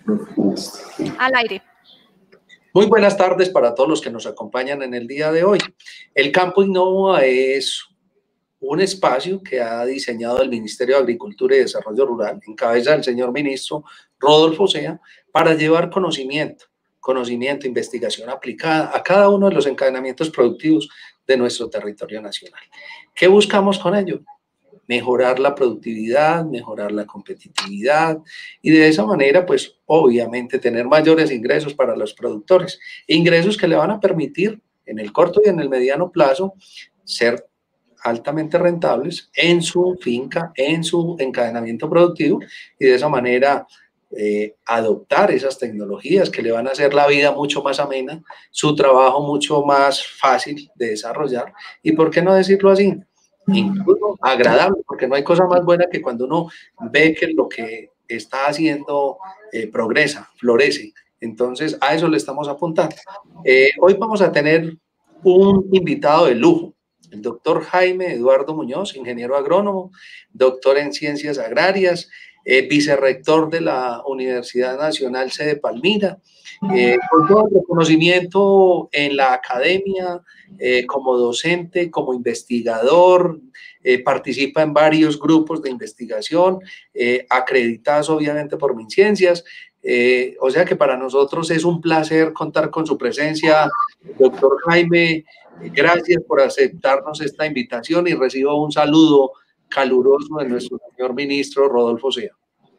Al aire. Muy buenas tardes para todos los que nos acompañan en el día de hoy. El Campo Innova es un espacio que ha diseñado el Ministerio de Agricultura y Desarrollo Rural, en cabeza del señor ministro Rodolfo Sea, para llevar conocimiento, investigación aplicada a cada uno de los encadenamientos productivos de nuestro territorio nacional. ¿Qué buscamos con ello? Mejorar la productividad, mejorar la competitividad y de esa manera, pues, obviamente, tener mayores ingresos para los productores. Ingresos que le van a permitir, en el corto y en el mediano plazo, ser altamente rentables en su finca, en su encadenamiento productivo y de esa manera adoptar esas tecnologías que le van a hacer la vida mucho más amena, su trabajo mucho más fácil de desarrollar y, ¿por qué no decirlo así?, incluso agradable, porque no hay cosa más buena que cuando uno ve que lo que está haciendo progresa, florece. Entonces, a eso le estamos apuntando. Hoy vamos a tener un invitado de lujo, el doctor Jaime Eduardo Muñoz, ingeniero agrónomo, doctor en ciencias agrarias, vicerrector de la Universidad Nacional Sede Palmira, con todo el reconocimiento en la academia, como docente, como investigador, participa en varios grupos de investigación, acreditados obviamente por MinCiencias, o sea que para nosotros es un placer contar con su presencia, doctor Jaime. Gracias por aceptarnos esta invitación y recibo un saludo caluroso de nuestro señor ministro Rodolfo Sea.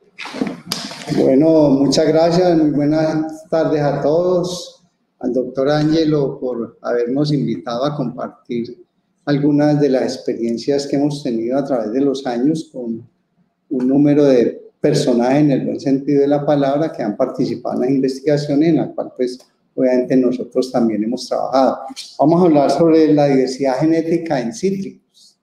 Bueno, muchas gracias, muy buenas tardes a todos, al doctor Ángelo por habernos invitado a compartir algunas de las experiencias que hemos tenido a través de los años con un número de personajes en el buen sentido de la palabra que han participado en las investigaciones en las cuales pues obviamente nosotros también hemos trabajado. Vamos a hablar sobre la diversidad genética en cítricos.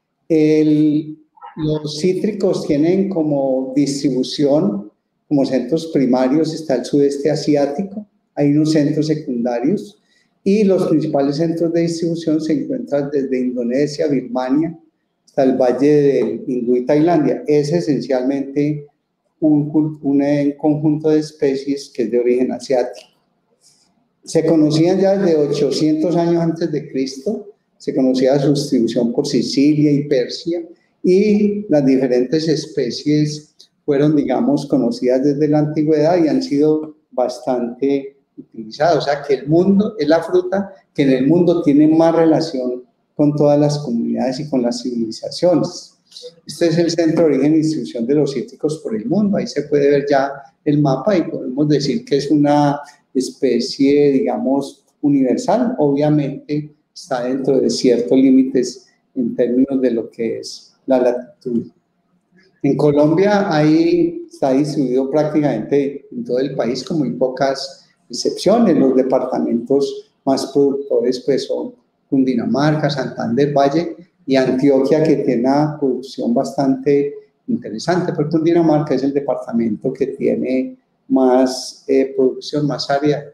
Los cítricos tienen como distribución, como centros primarios, está el sudeste asiático, hay unos centros secundarios y los principales centros de distribución se encuentran desde Indonesia, Birmania, hasta el Valle del Hindú y Tailandia. Es esencialmente un conjunto de especies que es de origen asiático. Se conocían ya desde 800 años antes de Cristo, se conocía su distribución por Sicilia y Persia, y las diferentes especies fueron, digamos, conocidas desde la antigüedad y han sido bastante utilizadas. O sea, que el mundo es la fruta que en el mundo tiene más relación con todas las comunidades y con las civilizaciones. Este es el centro de origen y distribución de los cítricos por el mundo. Ahí se puede ver ya el mapa y podemos decir que es una especie, digamos, universal. Obviamente está dentro de ciertos límites en términos de lo que es la latitud. En Colombia ahí está distribuido prácticamente en todo el país con muy pocas excepciones. Los departamentos más productores pues son Cundinamarca, Santander, Valle y Antioquia, que tiene una producción bastante interesante, porque Cundinamarca es el departamento que tiene más producción, más área.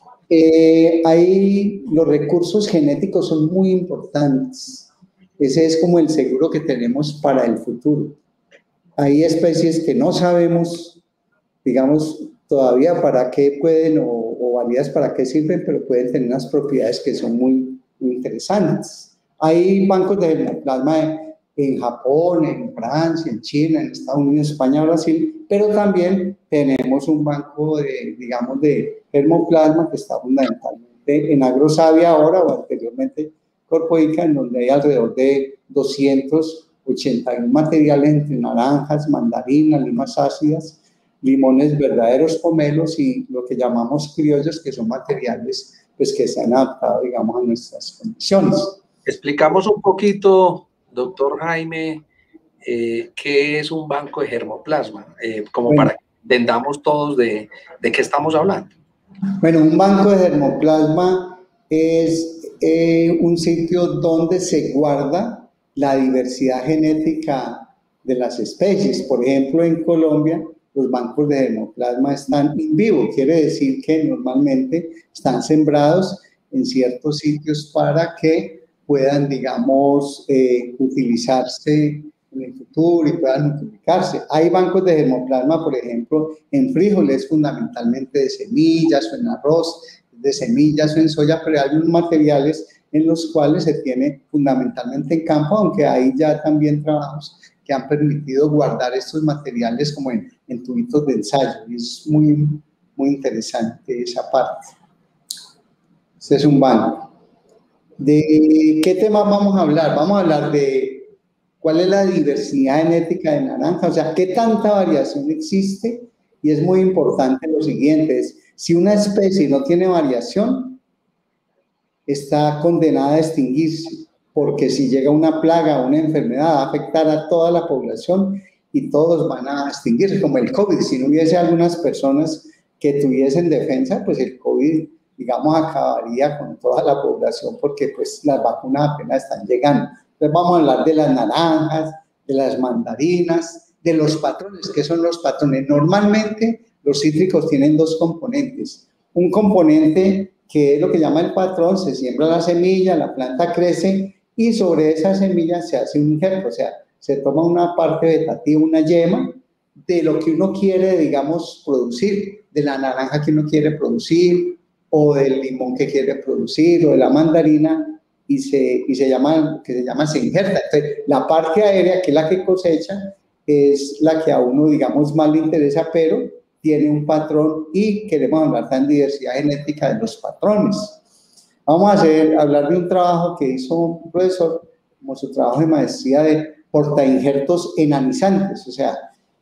Ahí los recursos genéticos son muy importantes. Ese es como el seguro que tenemos para el futuro. Hay especies que no sabemos, digamos, todavía para qué pueden o válidas para qué sirven, pero pueden tener unas propiedades que son muy interesantes. Hay bancos de germoplasma en Japón, en Francia, en China, en Estados Unidos, España, Brasil, pero también tenemos un banco de, digamos, de germoplasma que está fundamentalmente en Agrosavia ahora o anteriormente Corpoica, en donde hay alrededor de 281 materiales entre naranjas, mandarinas, limas ácidas, limones verdaderos pomelos y lo que llamamos criollos, que son materiales pues, que se han adaptado, digamos, a nuestras condiciones. Explicamos un poquito, doctor Jaime, qué es un banco de germoplasma, como bueno, para que entendamos todos de qué estamos hablando. Bueno, un banco de germoplasma es un sitio donde se guarda la diversidad genética de las especies. Por ejemplo, en Colombia, los bancos de germoplasma están in vivo, quiere decir que normalmente están sembrados en ciertos sitios para que puedan, digamos, utilizarse en en el futuro y puedan multiplicarse. Hay bancos de germoplasma, por ejemplo, en frijoles, fundamentalmente de semillas, o en arroz, de semillas o en soya, pero hay unos materiales en los cuales se tiene fundamentalmente en campo, aunque hay ya también trabajos que han permitido guardar estos materiales como en tubitos de ensayo. Y es muy, muy interesante esa parte. Este es un banco. ¿De qué tema vamos a hablar? Vamos a hablar de cuál es la diversidad genética de naranja, o sea, qué tanta variación existe, y es muy importante lo siguiente, es, si una especie no tiene variación, está condenada a extinguirse, porque si llega una plaga o una enfermedad va a afectar a toda la población y todos van a extinguirse, como el COVID. Si no hubiese algunas personas que tuviesen defensa, pues el COVID, digamos, acabaría con toda la población, porque pues las vacunas apenas están llegando. Entonces vamos a hablar de las naranjas, de las mandarinas, de los patrones. ¿Qué son los patrones? Normalmente los cítricos tienen dos componentes. Un componente que es lo que llama el patrón, se siembra la semilla, la planta crece y sobre esa semilla se hace un injerto, o sea, se toma una parte vegetativa, una yema, de lo que uno quiere, digamos, producir, de la naranja que uno quiere producir, o del limón que quiere producir, o de la mandarina, y se llama, se injerta. Entonces, la parte aérea, que es la que cosecha, es la que a uno, digamos, más le interesa, pero tiene un patrón, y queremos hablar de diversidad genética de los patrones. Vamos a hablar de un trabajo que hizo un profesor, como su trabajo de maestría de portainjertos enanizantes, o sea,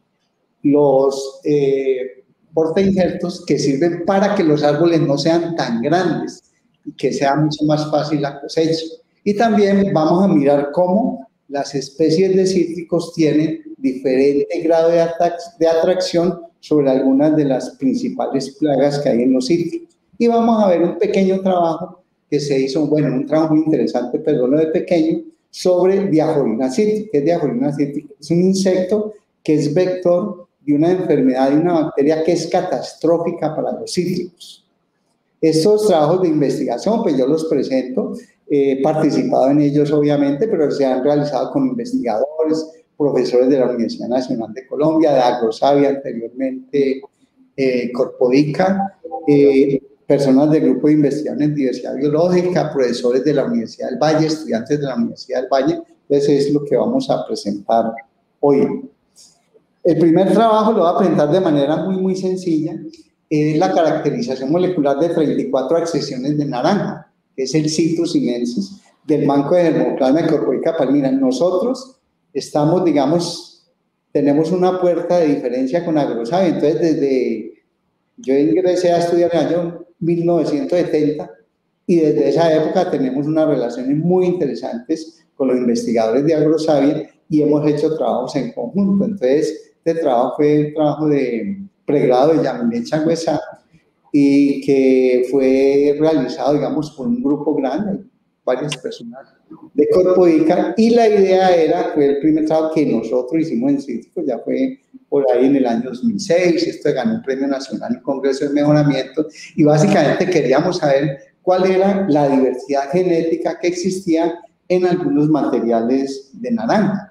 los portainjertos que sirven para que los árboles no sean tan grandes y que sea mucho más fácil la cosecha. Y también vamos a mirar cómo las especies de cítricos tienen diferente grado de atracción sobre algunas de las principales plagas que hay en los cítricos. Y vamos a ver un pequeño trabajo que se hizo, bueno, un trabajo muy interesante, pero no de pequeño, sobre Diaforina cítrica. ¿Qué es Diaforina cítrica? Es un insecto que es vector de una enfermedad, de una bacteria que es catastrófica para los cítricos. Estos trabajos de investigación, pues yo los presento, he participado en ellos obviamente, pero se han realizado con investigadores, profesores de la Universidad Nacional de Colombia, de Agrosavia anteriormente, Corpodica, personas del Grupo de Investigación en Diversidad Biológica, profesores de la Universidad del Valle, estudiantes de la Universidad del Valle. Entonces es lo que vamos a presentar hoy. El primer trabajo lo voy a presentar de manera muy, muy sencilla. Es la caracterización molecular de 34 accesiones de naranja, que es el Citrus sinensis, del banco de germoplasma de Corpodica palmira. Nosotros estamos, digamos, tenemos una puerta de diferencia con Agrosavia. Entonces, yo ingresé a estudiar en el año 1970 y desde esa época tenemos unas relaciones muy interesantes con los investigadores de Agrosavia y hemos hecho trabajos en conjunto. Entonces, este trabajo fue un trabajo de pregrado de Yamile Changüesa y que fue realizado, digamos, por un grupo grande, varias personas de Corpodica, y la idea fue el primer trabajo que nosotros hicimos en cítricos, ya fue por ahí en el año 2006, esto ganó un premio nacional en Congreso de Mejoramiento, y básicamente queríamos saber cuál era la diversidad genética que existía en algunos materiales de naranja.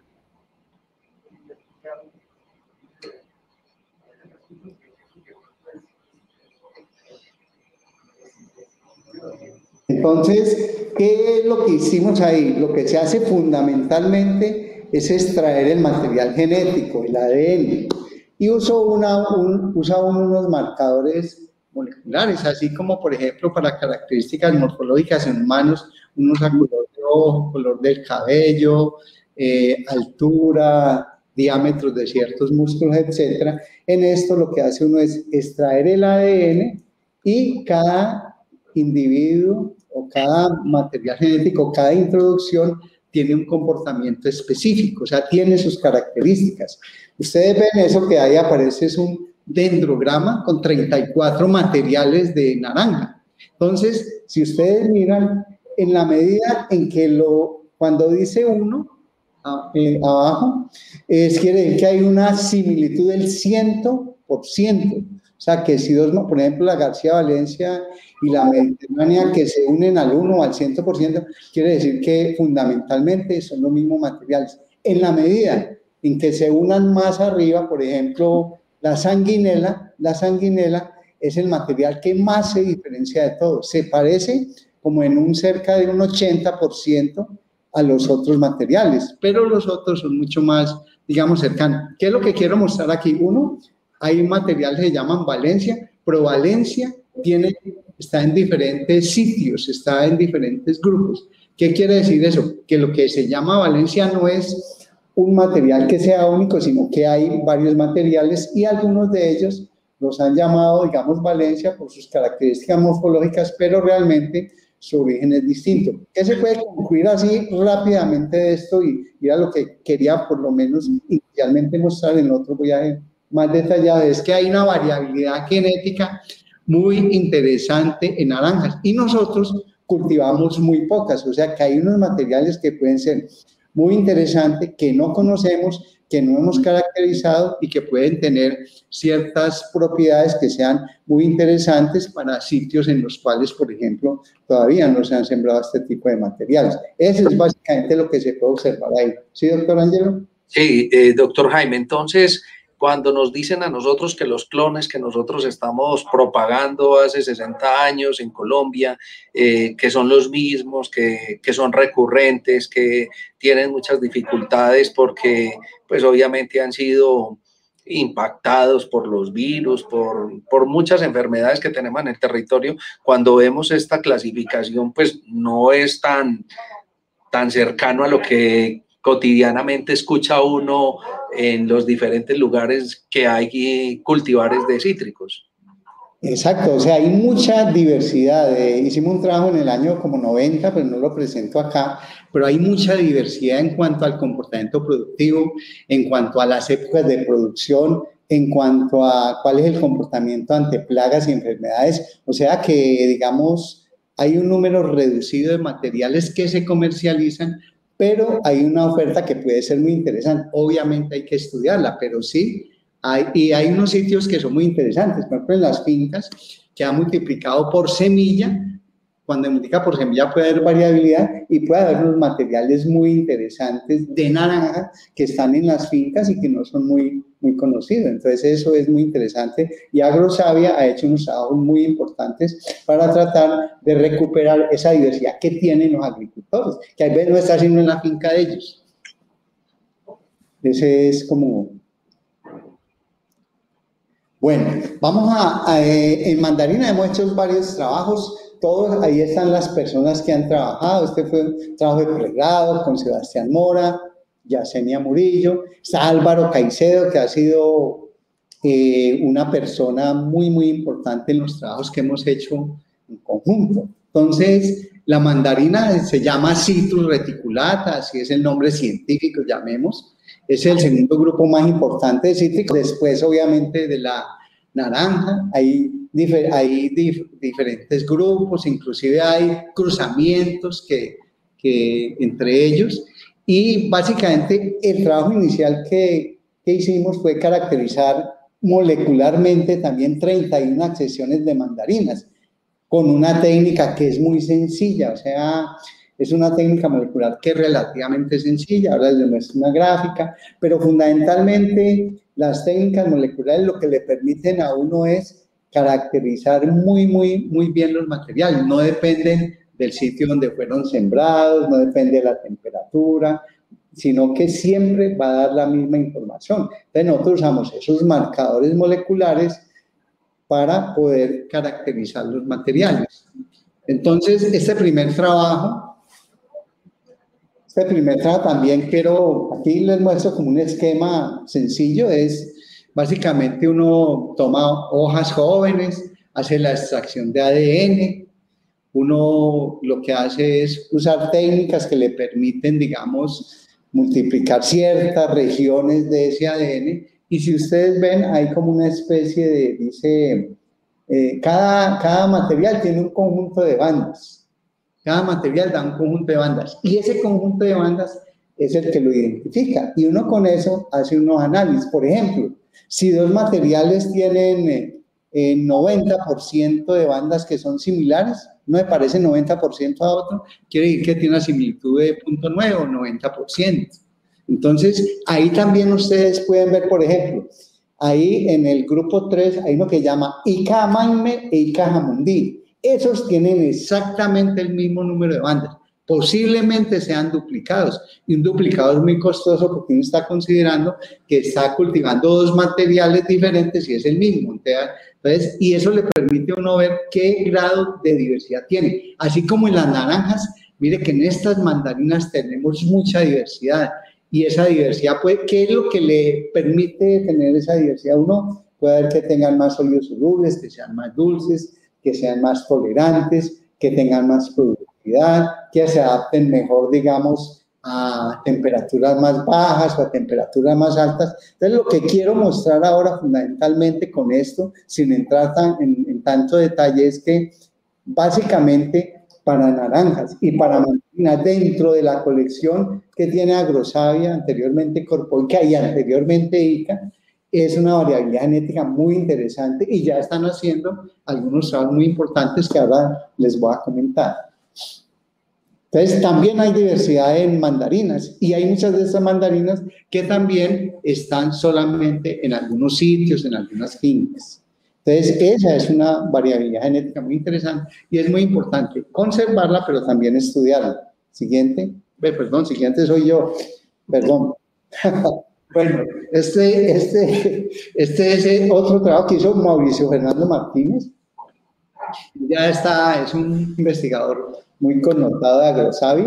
Entonces, ¿qué es lo que hicimos ahí? Lo que se hace fundamentalmente es extraer el material genético, el ADN, y usa unos marcadores moleculares, así como, por ejemplo, para características morfológicas en humanos, unos a color de ojo, color del cabello, altura, diámetros de ciertos músculos, etc. En esto lo que hace uno es extraer el ADN, y cada individuo o cada material genético, cada introducción tiene un comportamiento específico, o sea, tiene sus características. Ustedes ven eso que ahí aparece, es un dendrograma con 34 materiales de naranja. Entonces, si ustedes miran, en la medida en que cuando dice 1, abajo, quiere decir que hay una similitud del 100%. O sea, que si por ejemplo, la García Valencia y la Mediterránea, que se unen al 1 o al 100%, quiere decir que fundamentalmente son los mismos materiales. En la medida en que se unan más arriba, por ejemplo, la sanguinela es el material que más se diferencia de todos. Se parece como en un cerca de un 80% a los otros materiales, pero los otros son mucho más, digamos, cercanos. ¿Qué es lo que quiero mostrar aquí? Uno, hay un material que se llaman valencia, pero valencia está en diferentes sitios, está en diferentes grupos. ¿Qué quiere decir eso? Que lo que se llama valencia no es un material que sea único, sino que hay varios materiales y algunos de ellos los han llamado, digamos, valencia por sus características morfológicas, pero realmente su origen es distinto. ¿Qué se puede concluir así rápidamente de esto? Y era lo que quería por lo menos inicialmente mostrar, en otro voy a ir más detallado, es que hay una variabilidad genética muy interesante en naranjas y nosotros cultivamos muy pocas, o sea que hay unos materiales que pueden ser muy interesantes, que no conocemos, que no hemos caracterizado y que pueden tener ciertas propiedades que sean muy interesantes para sitios en los cuales, por ejemplo, todavía no se han sembrado este tipo de materiales. Eso es básicamente lo que se puede observar ahí. ¿Sí, doctor Angelo? Sí, doctor Jaime, entonces, cuando nos dicen a nosotros que los clones que nosotros estamos propagando hace 60 años en Colombia, que son los mismos, que son recurrentes, que tienen muchas dificultades porque pues obviamente han sido impactados por los virus, por muchas enfermedades que tenemos en el territorio, cuando vemos esta clasificación pues no es tan cercano a lo que cotidianamente escucha uno en los diferentes lugares que hay cultivares de cítricos. Exacto, o sea, hay mucha diversidad. Hicimos un trabajo en el año como 90, pero no lo presento acá, pero hay mucha diversidad en cuanto al comportamiento productivo, en cuanto a las épocas de producción, en cuanto a cuál es el comportamiento ante plagas y enfermedades. O sea que, digamos, hay un número reducido de materiales que se comercializan, pero hay una oferta que puede ser muy interesante. Obviamente hay que estudiarla, pero sí. Hay unos sitios que son muy interesantes, por ejemplo, en las fincas, que ha multiplicado por semilla. Cuando multiplica por semilla puede haber variabilidad y puede haber unos materiales muy interesantes de naranja que están en las fincas y que no son muy conocidos. Entonces, eso es muy interesante. Y AgroSavia ha hecho unos trabajos muy importantes para tratar de recuperar esa diversidad que tienen los agricultores, que a veces no está haciendo en la finca de ellos. Ese es como... Bueno, vamos en mandarina hemos hecho varios trabajos, todos, ahí están las personas que han trabajado. Este fue un trabajo de pregrado con Sebastián Mora, Yesenia Murillo, está Álvaro Caicedo, que ha sido una persona muy importante en los trabajos que hemos hecho en conjunto. Entonces, la mandarina se llama Citrus reticulata, así es el nombre científico, llamemos. Es el segundo grupo más importante de cítricos. Después, obviamente, de la naranja, hay diferentes grupos, inclusive hay cruzamientos que entre ellos. Y básicamente el trabajo inicial que hicimos fue caracterizar molecularmente también 31 accesiones de mandarinas, con una técnica que es muy sencilla, o sea, es una técnica molecular que es relativamente sencilla. Ahora les muestro una gráfica, pero fundamentalmente las técnicas moleculares lo que le permiten a uno es caracterizar muy bien los materiales. No dependen del sitio donde fueron sembrados, no depende de la temperatura, sino que siempre va a dar la misma información. Entonces nosotros usamos esos marcadores moleculares para poder caracterizar los materiales. Entonces, este primer trabajo también aquí les muestro como un esquema sencillo, es básicamente uno toma hojas jóvenes, hace la extracción de ADN, uno lo que hace es usar técnicas que le permiten, digamos, multiplicar ciertas regiones de ese ADN, y si ustedes ven, hay como una especie de, dice, cada material tiene un conjunto de bandas. Cada material da un conjunto de bandas y ese conjunto de bandas es el que lo identifica, y uno con eso hace unos análisis. Por ejemplo, si dos materiales tienen 90% de bandas que son similares, uno se parece 90% a otro, quiere decir que tiene una similitud de 0.9 o 90%. Entonces, ahí también ustedes pueden ver, por ejemplo, ahí en el grupo 3 hay uno que llama Ica Amaime e Ica Jamundí. Esos tienen exactamente el mismo número de bandas. Posiblemente sean duplicados. Y un duplicado es muy costoso porque uno está considerando que está cultivando dos materiales diferentes y es el mismo. Entonces, y eso le permite a uno ver qué grado de diversidad tiene. Así como en las naranjas, mire que en estas mandarinas tenemos mucha diversidad. Y esa diversidad, pues, ¿qué es lo que le permite tener esa diversidad? Uno puede ver que tengan más óleos solubles, que sean más dulces, que sean más tolerantes, que tengan más productividad, que se adapten mejor, digamos, a temperaturas más bajas o a temperaturas más altas. Entonces, lo que quiero mostrar ahora fundamentalmente con esto, sin entrar en tanto detalle, es que básicamente para naranjas y para mandarinas dentro de la colección que tiene Agrosavia, anteriormente Corpoica y anteriormente ICA, es una variabilidad genética muy interesante y ya están haciendo algunos trabajos muy importantes que ahora les voy a comentar. Entonces, también hay diversidad en mandarinas y hay muchas de esas mandarinas que también están solamente en algunos sitios, en algunas fincas. Entonces, esa es una variabilidad genética muy interesante y es muy importante conservarla, pero también estudiarla. Siguiente. Perdón, siguiente soy yo. Perdón. Bueno, este es otro trabajo que hizo Mauricio Fernando Martínez. Ya está, es un investigador muy connotado de Agrosavia.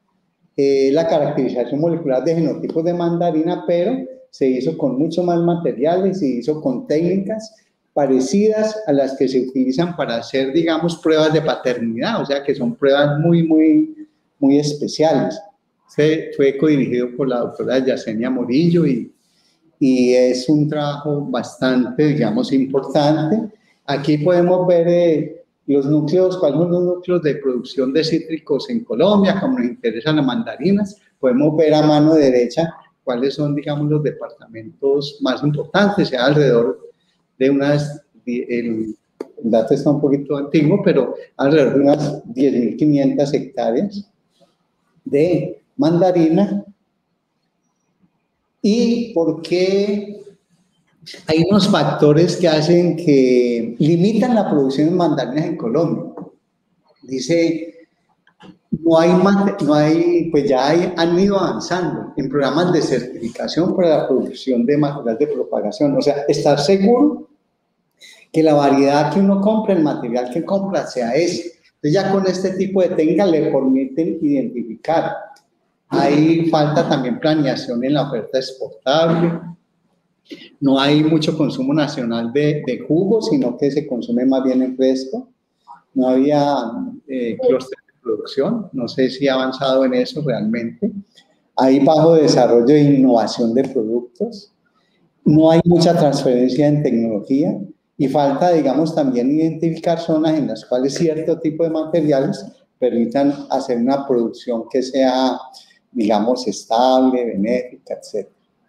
La caracterización molecular de genotipos de mandarina, pero se hizo con mucho más materiales, se hizo con técnicas parecidas a las que se utilizan para hacer, digamos, pruebas de paternidad, o sea, que son pruebas muy especiales. Fue codirigido por la doctora Yesenia Morillo y es un trabajo bastante, digamos, importante. Aquí podemos ver los núcleos, cuáles son los núcleos de producción de cítricos en Colombia, como nos interesan las mandarinas. Podemos ver a mano derecha cuáles son, digamos, los departamentos más importantes, sea alrededor de unas, el dato está un poquito antiguo, pero alrededor de unas 10.500 hectáreas de mandarina. ¿Y por qué? Hay unos factores que hacen que limitan la producción de mandarinas en Colombia. Dice, pues ya han ido avanzando en programas de certificación para la producción de material de propagación. O sea, estar seguro que la variedad que uno compra, el material que compra, sea ese. Entonces ya con este tipo de técnicas le permiten identificar. Hay falta también planeación en la oferta exportable. No hay mucho consumo nacional de jugo, sino que se consume más bien en fresco. No había clúster de producción, no sé si ha avanzado en eso realmente. Hay bajo desarrollo e innovación de productos. No hay mucha transferencia en tecnología y falta, digamos, también identificar zonas en las cuales cierto tipo de materiales permitan hacer una producción que sea, digamos, estable, benéfica, etc.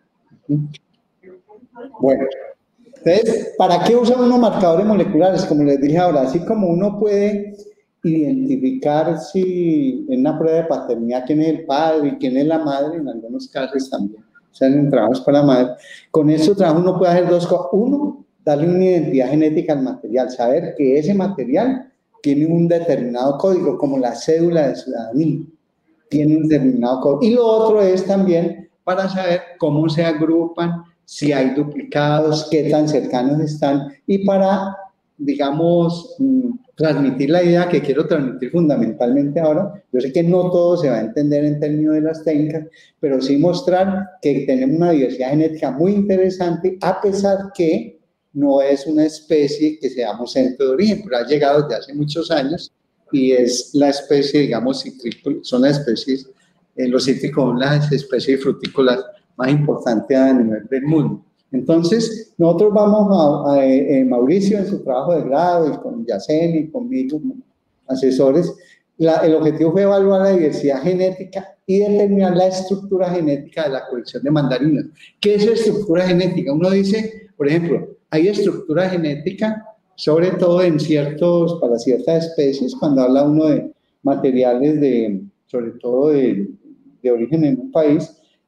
Bueno, entonces, ¿para qué usa uno marcadores moleculares? Como les dije ahora, así como uno puede identificar si en una prueba de paternidad quién es el padre y quién es la madre, en algunos casos también, o sea, en trabajos para la madre, con este trabajo uno puede hacer dos cosas. Uno, darle una identidad genética al material, saber que ese material tiene un determinado código, como la cédula de ciudadanía, tiene un determinado código. Y lo otro es también para saber cómo se agrupan, si hay duplicados, qué tan cercanos están, y para, digamos, transmitir la idea que quiero transmitir fundamentalmente ahora. Yo sé que no todo se va a entender en términos de las técnicas, pero sí mostrar que tenemos una diversidad genética muy interesante, a pesar que no es una especie que seamos centro de origen, pero ha llegado desde hace muchos años y es la especie, digamos, son las especies, los cítricos son las especies frutícolas más importante a nivel del mundo. Entonces, nosotros vamos a Mauricio en su trabajo de grado y con Yaceni y conmigo, como asesores, el objetivo fue evaluar la diversidad genética y determinar la estructura genética de la colección de mandarinas. ¿Qué es estructura genética? Uno dice, por ejemplo, hay estructura genética, sobre todo para ciertas especies, cuando habla uno de materiales sobre todo de origen en un país,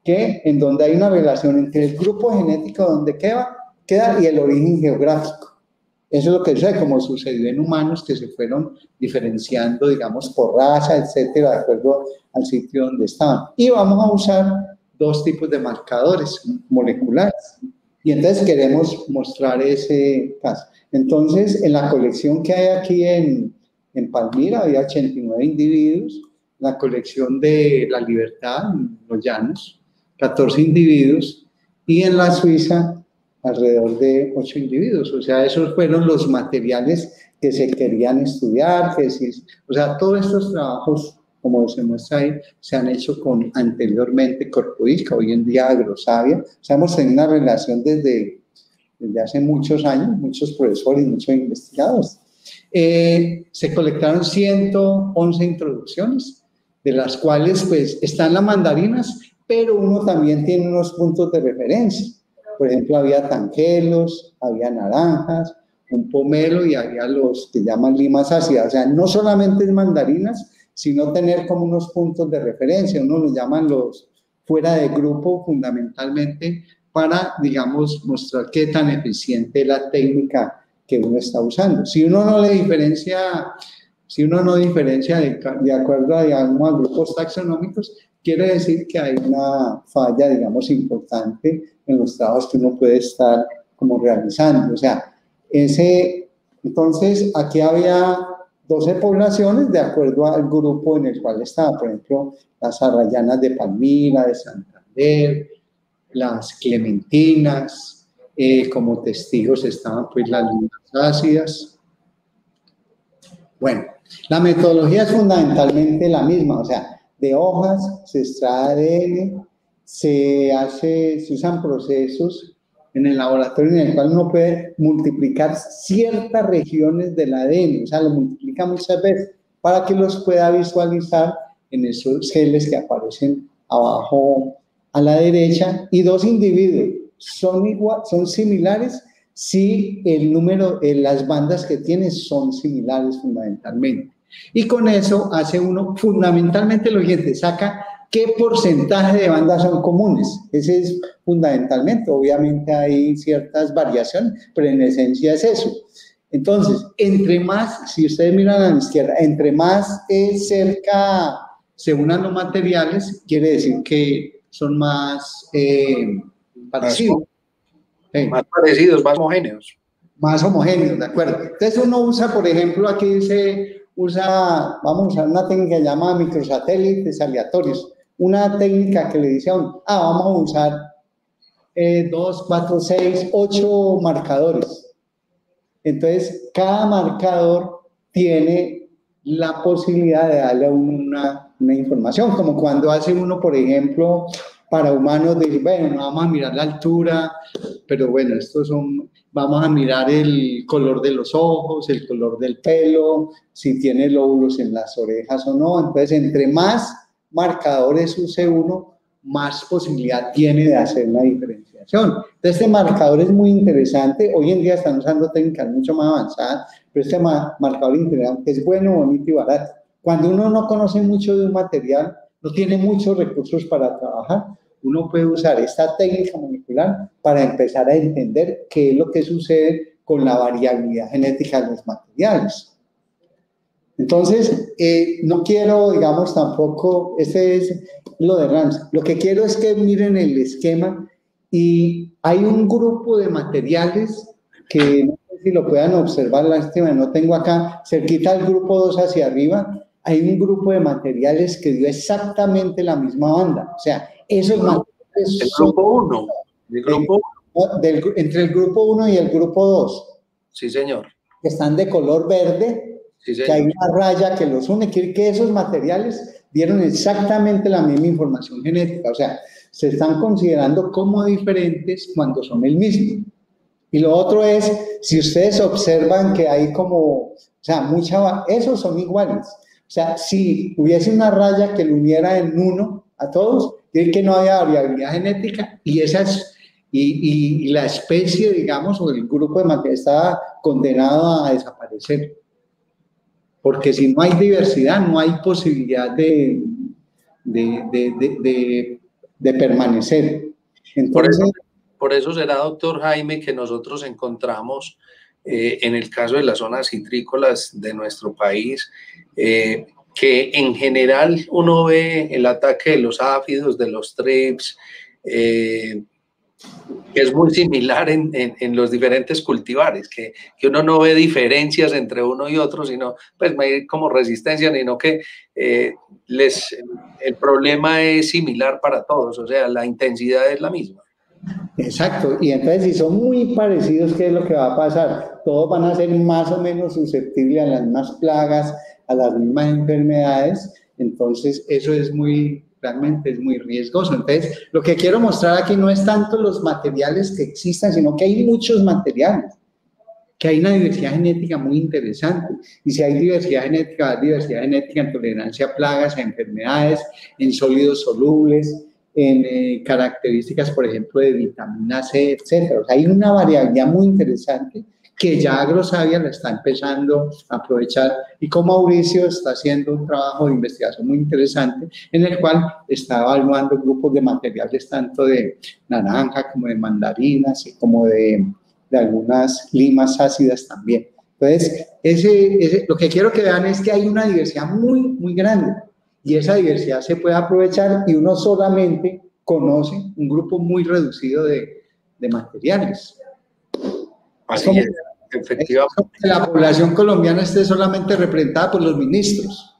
que en donde hay una relación entre el grupo genético donde queda y el origen geográfico. Eso es lo que sucede, como sucedió en humanos que se fueron diferenciando, digamos, por raza, etcétera, de acuerdo al sitio donde estaban. Y vamos a usar dos tipos de marcadores moleculares. Y entonces queremos mostrar ese caso. Entonces, en la colección que hay aquí en Palmira había 89 individuos, la colección de La Libertad, en Los Llanos, 14 individuos, y en la Suiza alrededor de 8 individuos. O sea, esos fueron los materiales que se querían estudiar, o sea, todos estos trabajos, como se muestra ahí, se han hecho con anteriormente Corpoisca, hoy en día Agrosavia. O sea, hemos tenido una relación desde hace muchos años, muchos profesores, muchos investigadores. Se colectaron 111 introducciones, de las cuales pues están las mandarinas, pero uno también tiene unos puntos de referencia. Por ejemplo, había tangelos, había naranjas, un pomelo y había los que llaman limas ácidas. O sea, no solamente es mandarinas, sino tener como unos puntos de referencia. Uno los llaman los fuera de grupo fundamentalmente para, digamos, mostrar qué tan eficiente es la técnica que uno está usando. Si uno no diferencia de acuerdo a, digamos, a grupos taxonómicos, quiere decir que hay una falla, digamos, importante en los trabajos que uno puede estar como realizando. O sea, entonces aquí había 12 poblaciones de acuerdo al grupo en el cual estaba. Por ejemplo, las arrayanas de Palmira, de Santander, las clementinas, como testigos estaban pues las limas ácidas. Bueno, la metodología es fundamentalmente la misma, o sea, de hojas se extrae ADN, se usan procesos en el laboratorio en el cual uno puede multiplicar ciertas regiones del ADN, o sea, lo multiplica muchas veces para que los pueda visualizar en esos geles que aparecen abajo a la derecha, y dos individuos son similares si el número, las bandas que tiene son similares fundamentalmente. Y con eso hace uno fundamentalmente lo siguiente, saca qué porcentaje de bandas son comunes. Ese es fundamentalmente, obviamente hay ciertas variaciones, pero en esencia es eso. Entonces, entre más, si ustedes miran a la izquierda, entre más cerca se unan los materiales, quiere decir que son más parecidos. Más parecidos, más homogéneos. Más homogéneos, de acuerdo. Entonces uno usa, por ejemplo, aquí dice, vamos a usar una técnica llamada microsatélites aleatorios. Una técnica que le dice a uno, vamos a usar 2, 4, 6, 8 marcadores. Entonces, cada marcador tiene la posibilidad de darle a uno una información, como cuando hace uno, por ejemplo, para humanos, dice, bueno, no vamos a mirar la altura, pero bueno, vamos a mirar el color de los ojos, el color del pelo, si tiene lóbulos en las orejas o no. Entonces, entre más marcadores use uno, más posibilidad tiene de hacer una diferenciación. Entonces, este marcador es muy interesante. Hoy en día están usando técnicas mucho más avanzadas, pero este marcador interesante es bueno, bonito y barato. Cuando uno no conoce mucho de un material, no tiene muchos recursos para trabajar, uno puede usar esta técnica molecular para empezar a entender qué es lo que sucede con la variabilidad genética de los materiales. Entonces, no quiero, digamos, tampoco, este es lo de Ramsay. Lo que quiero es que miren el esquema y hay un grupo de materiales que no sé si lo puedan observar, lástima, no tengo acá, cerquita al grupo 2 hacia arriba, hay un grupo de materiales que dio exactamente la misma banda. O sea, esos materiales el grupo 1. El grupo 1. Entre el grupo 1 y el grupo 2. Sí, señor. Que están de color verde, sí, que hay una raya que los une. Quiere decir que esos materiales dieron exactamente la misma información genética. O sea, se están considerando como diferentes cuando son el mismo. Y lo otro es, si ustedes observan que hay como, o sea, esos son iguales. O sea, si hubiese una raya que lo uniera en uno a todos, quiere que no había variabilidad genética y la especie, digamos, o el grupo de materiales estaba condenado a desaparecer. Porque si no hay diversidad, no hay posibilidad de de permanecer. Entonces, por eso será, doctor Jaime, que nosotros encontramos en el caso de las zonas citrícolas de nuestro país, que en general uno ve el ataque de los áfidos, de los trips, que es muy similar en los diferentes cultivares, que uno no ve diferencias entre uno y otro, sino pues no hay como resistencia, sino que el problema es similar para todos, o sea, la intensidad es la misma. Exacto, y entonces si son muy parecidos, ¿qué es lo que va a pasar? Todos van a ser más o menos susceptibles a las mismas plagas, a las mismas enfermedades, entonces eso es realmente es muy riesgoso. Entonces, lo que quiero mostrar aquí no es tanto los materiales que existan, sino que hay muchos materiales, que hay una diversidad genética muy interesante. Y si hay diversidad genética, hay diversidad genética en tolerancia a plagas, a enfermedades, en sólidos solubles, en características, por ejemplo, de vitamina C, etc. O sea, hay una variabilidad muy interesante que ya Agrosavia la está empezando a aprovechar, y como Mauricio está haciendo un trabajo de investigación muy interesante en el cual está evaluando grupos de materiales tanto de naranja como de mandarinas y como de algunas limas ácidas también. Entonces, lo que quiero que vean es que hay una diversidad muy, muy grande, y esa diversidad se puede aprovechar, y uno solamente conoce un grupo muy reducido de materiales. Así es, efectivamente. Que la población colombiana esté solamente representada por los ministros.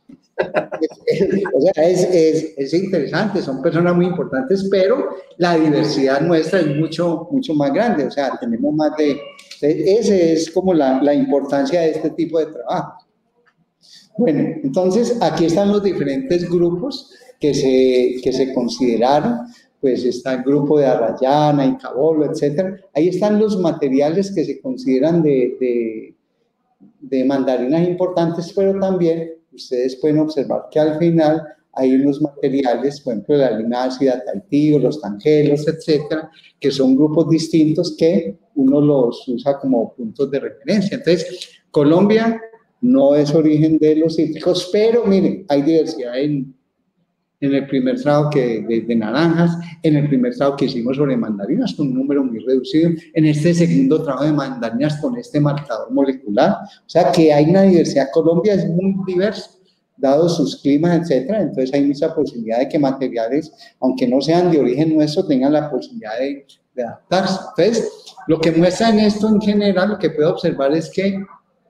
O sea, es interesante, son personas muy importantes, pero la diversidad nuestra es mucho, mucho más grande. O sea, tenemos más de... Esa es como la importancia de este tipo de trabajo. Bueno, entonces aquí están los diferentes grupos que se consideraron. Pues está el grupo de Arrayana, Incabolo, etcétera. Ahí están los materiales que se consideran de mandarinas importantes, pero también ustedes pueden observar que al final hay unos materiales, por ejemplo, la lima ácida Tahití, los tangelos, etcétera, que son grupos distintos que uno los usa como puntos de referencia. Entonces, Colombia no es origen de los cítricos, pero miren, hay diversidad en el primer trabajo de naranjas, en el primer trabajo que hicimos sobre mandarinas con un número muy reducido, en este segundo trabajo de mandarinas con este marcador molecular. O sea que hay una diversidad. Colombia es muy diverso, dado sus climas, etcétera. Entonces hay mucha posibilidad de que materiales, aunque no sean de origen nuestro, tengan la posibilidad de adaptarse. Entonces, lo que muestra en esto en general, lo que puedo observar es que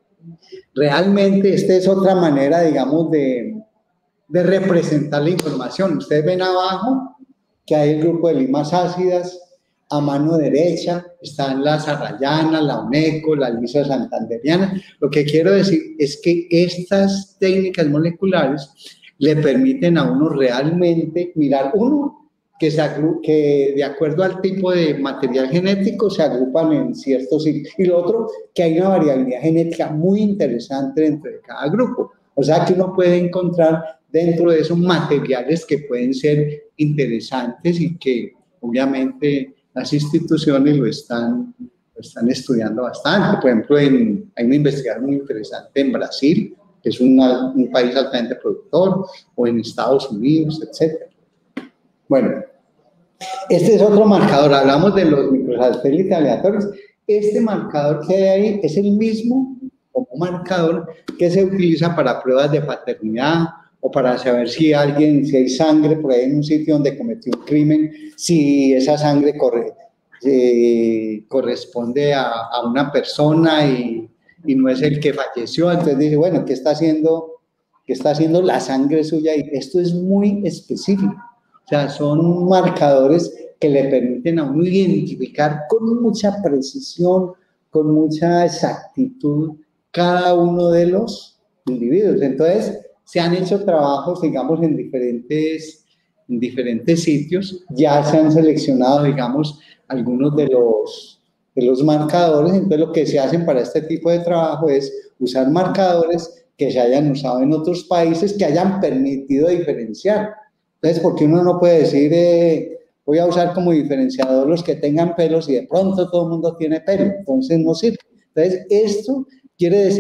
realmente esta es otra manera, digamos, de representar la información. Ustedes ven abajo que hay el grupo de limas ácidas, a mano derecha están las arrayanas, la oneco, la lisa santanderiana. Lo que quiero decir es que estas técnicas moleculares le permiten a uno realmente mirar, uno, que de acuerdo al tipo de material genético se agrupan en ciertos sitios, y lo otro, que hay una variabilidad genética muy interesante dentro de cada grupo. O sea que uno puede encontrar dentro de esos materiales que pueden ser interesantes y que obviamente las instituciones lo están estudiando bastante. Por ejemplo, hay una investigación muy interesante en Brasil, que es un país altamente productor, o en Estados Unidos, etc. Bueno, este es otro marcador. Hablamos de los microsatélites aleatorios. Este marcador que hay ahí es el mismo como marcador que se utiliza para pruebas de paternidad, o para saber si hay sangre por ahí en un sitio donde cometió un crimen, si esa sangre corresponde a una persona y no es el que falleció. Entonces dice, bueno, ¿qué está haciendo la sangre suya? Y esto es muy específico. O sea, son marcadores que le permiten a uno identificar con mucha precisión, con mucha exactitud cada uno de los individuos. Entonces, se han hecho trabajos, digamos, en diferentes sitios. Ya se han seleccionado, digamos, algunos de los marcadores. Entonces, lo que se hacen para este tipo de trabajo es usar marcadores que se hayan usado en otros países, que hayan permitido diferenciar. Entonces, porque uno no puede decir, voy a usar como diferenciador los que tengan pelos y de pronto todo el mundo tiene pelo. Entonces, no sirve. Entonces, esto quiere decir,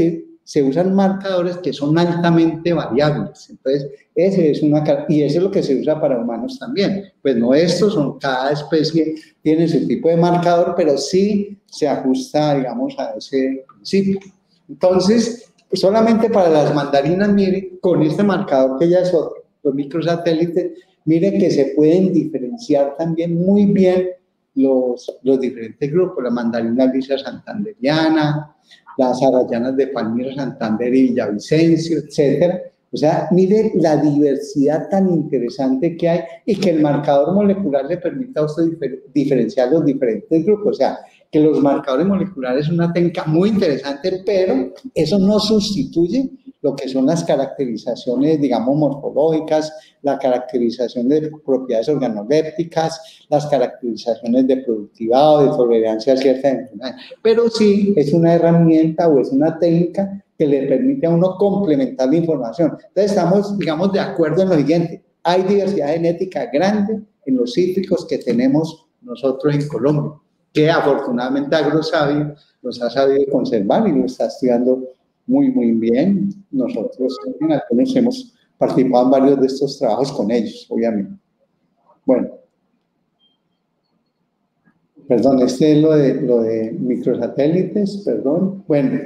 se usan marcadores que son altamente variables. Entonces, y eso es lo que se usa para humanos también. Pues no estos, cada especie tiene su tipo de marcador, pero sí se ajusta, digamos, a ese principio. Entonces, pues solamente para las mandarinas, miren, con este marcador que ya es otro, los microsatélites, miren que se pueden diferenciar también muy bien los diferentes grupos, la mandarina lisa santanderiana, las arayanas de Palmira, Santander y Villavicencio, etcétera. O sea, mire la diversidad tan interesante que hay y que el marcador molecular le permite a usted diferenciar los diferentes grupos. O sea, que los marcadores moleculares es una técnica muy interesante, pero eso no sustituye lo que son las caracterizaciones, digamos, morfológicas, la caracterización de propiedades organolépticas, las caracterizaciones de productividad o de tolerancia a ciertas enfermedades. Pero sí es una herramienta o es una técnica que le permite a uno complementar la información. Entonces estamos, digamos, de acuerdo en lo siguiente. Hay diversidad genética grande en los cítricos que tenemos nosotros en Colombia, que afortunadamente AgroSabio los ha sabido conservar y lo está estudiando muy, muy bien. Nosotros en algunos hemos participado en varios de estos trabajos con ellos, obviamente. Bueno. Perdón, este es lo de microsatélites, perdón. Bueno.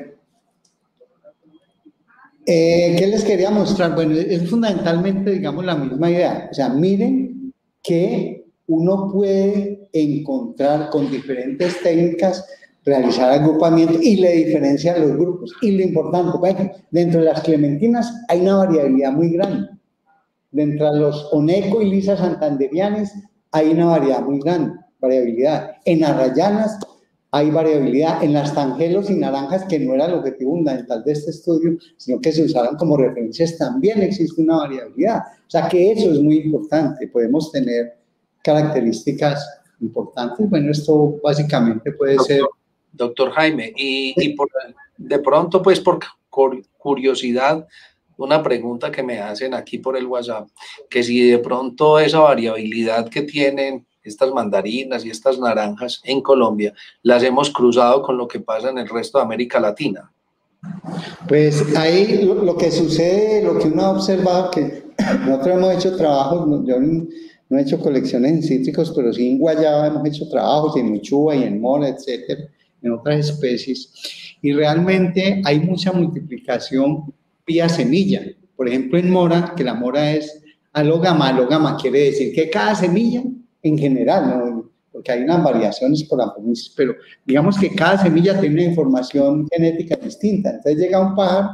¿Qué les quería mostrar? Bueno, es fundamentalmente, digamos, la misma idea. O sea, miren que uno puede encontrar con diferentes técnicas, realizar agrupamiento y le diferencian los grupos. Y lo importante, bueno, dentro de las clementinas hay una variabilidad muy grande. Dentro de los oneco y lisas santanderianas hay una variabilidad. En arrayanas hay variabilidad. En las tangelos y naranjas, que no era el objetivo fundamental de este estudio, sino que se usaron como referencias, también existe una variabilidad. O sea que eso es muy importante. Podemos tener características importantes. Bueno, esto básicamente puede ser... Doctor Jaime, de pronto, pues por curiosidad, una pregunta que me hacen aquí por el WhatsApp, que si de pronto esa variabilidad que tienen estas mandarinas y estas naranjas en Colombia, las hemos cruzado con lo que pasa en el resto de América Latina. Pues ahí lo que sucede, lo que uno ha observado, que nosotros hemos hecho trabajos, yo no he hecho colecciones en cítricos, pero sí en guayaba hemos hecho trabajos, en uchuva y en mora, etcétera, en otras especies, y realmente hay mucha multiplicación vía semilla. Por ejemplo, en mora, que la mora es alógama quiere decir que cada semilla, en general, ¿no? Porque hay unas variaciones por apomisis, pero digamos que cada semilla tiene una información genética distinta. Entonces llega un pájaro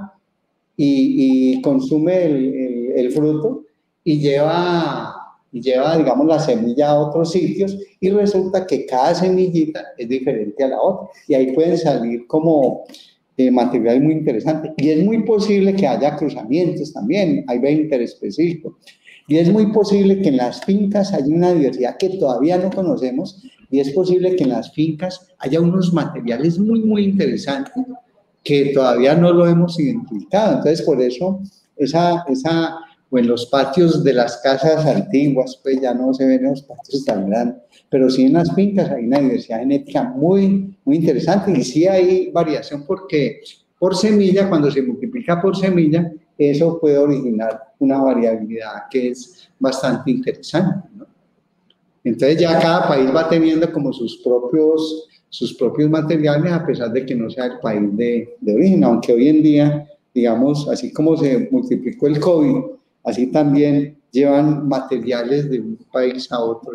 y consume el fruto y lleva, digamos, la semilla a otros sitios y resulta que cada semillita es diferente a la otra. Y ahí pueden salir como material muy interesante. Y es muy posible que haya cruzamientos también, hay 20 específicos. Y es muy posible que en las fincas haya una diversidad que todavía no conocemos y es posible que en las fincas haya unos materiales muy, muy interesantes que todavía no lo hemos identificado. Entonces, por eso, o en los patios de las casas antiguas, pues ya no se ven los patios tan grandes, pero sí en las fincas hay una diversidad genética muy, muy interesante y sí hay variación porque por semilla, cuando se multiplica por semilla, eso puede originar una variabilidad que es bastante interesante, ¿no? Entonces ya cada país va teniendo como sus propios materiales, a pesar de que no sea el país de origen, aunque hoy en día, digamos, así como se multiplicó el COVID, así también llevan materiales de un país a otro.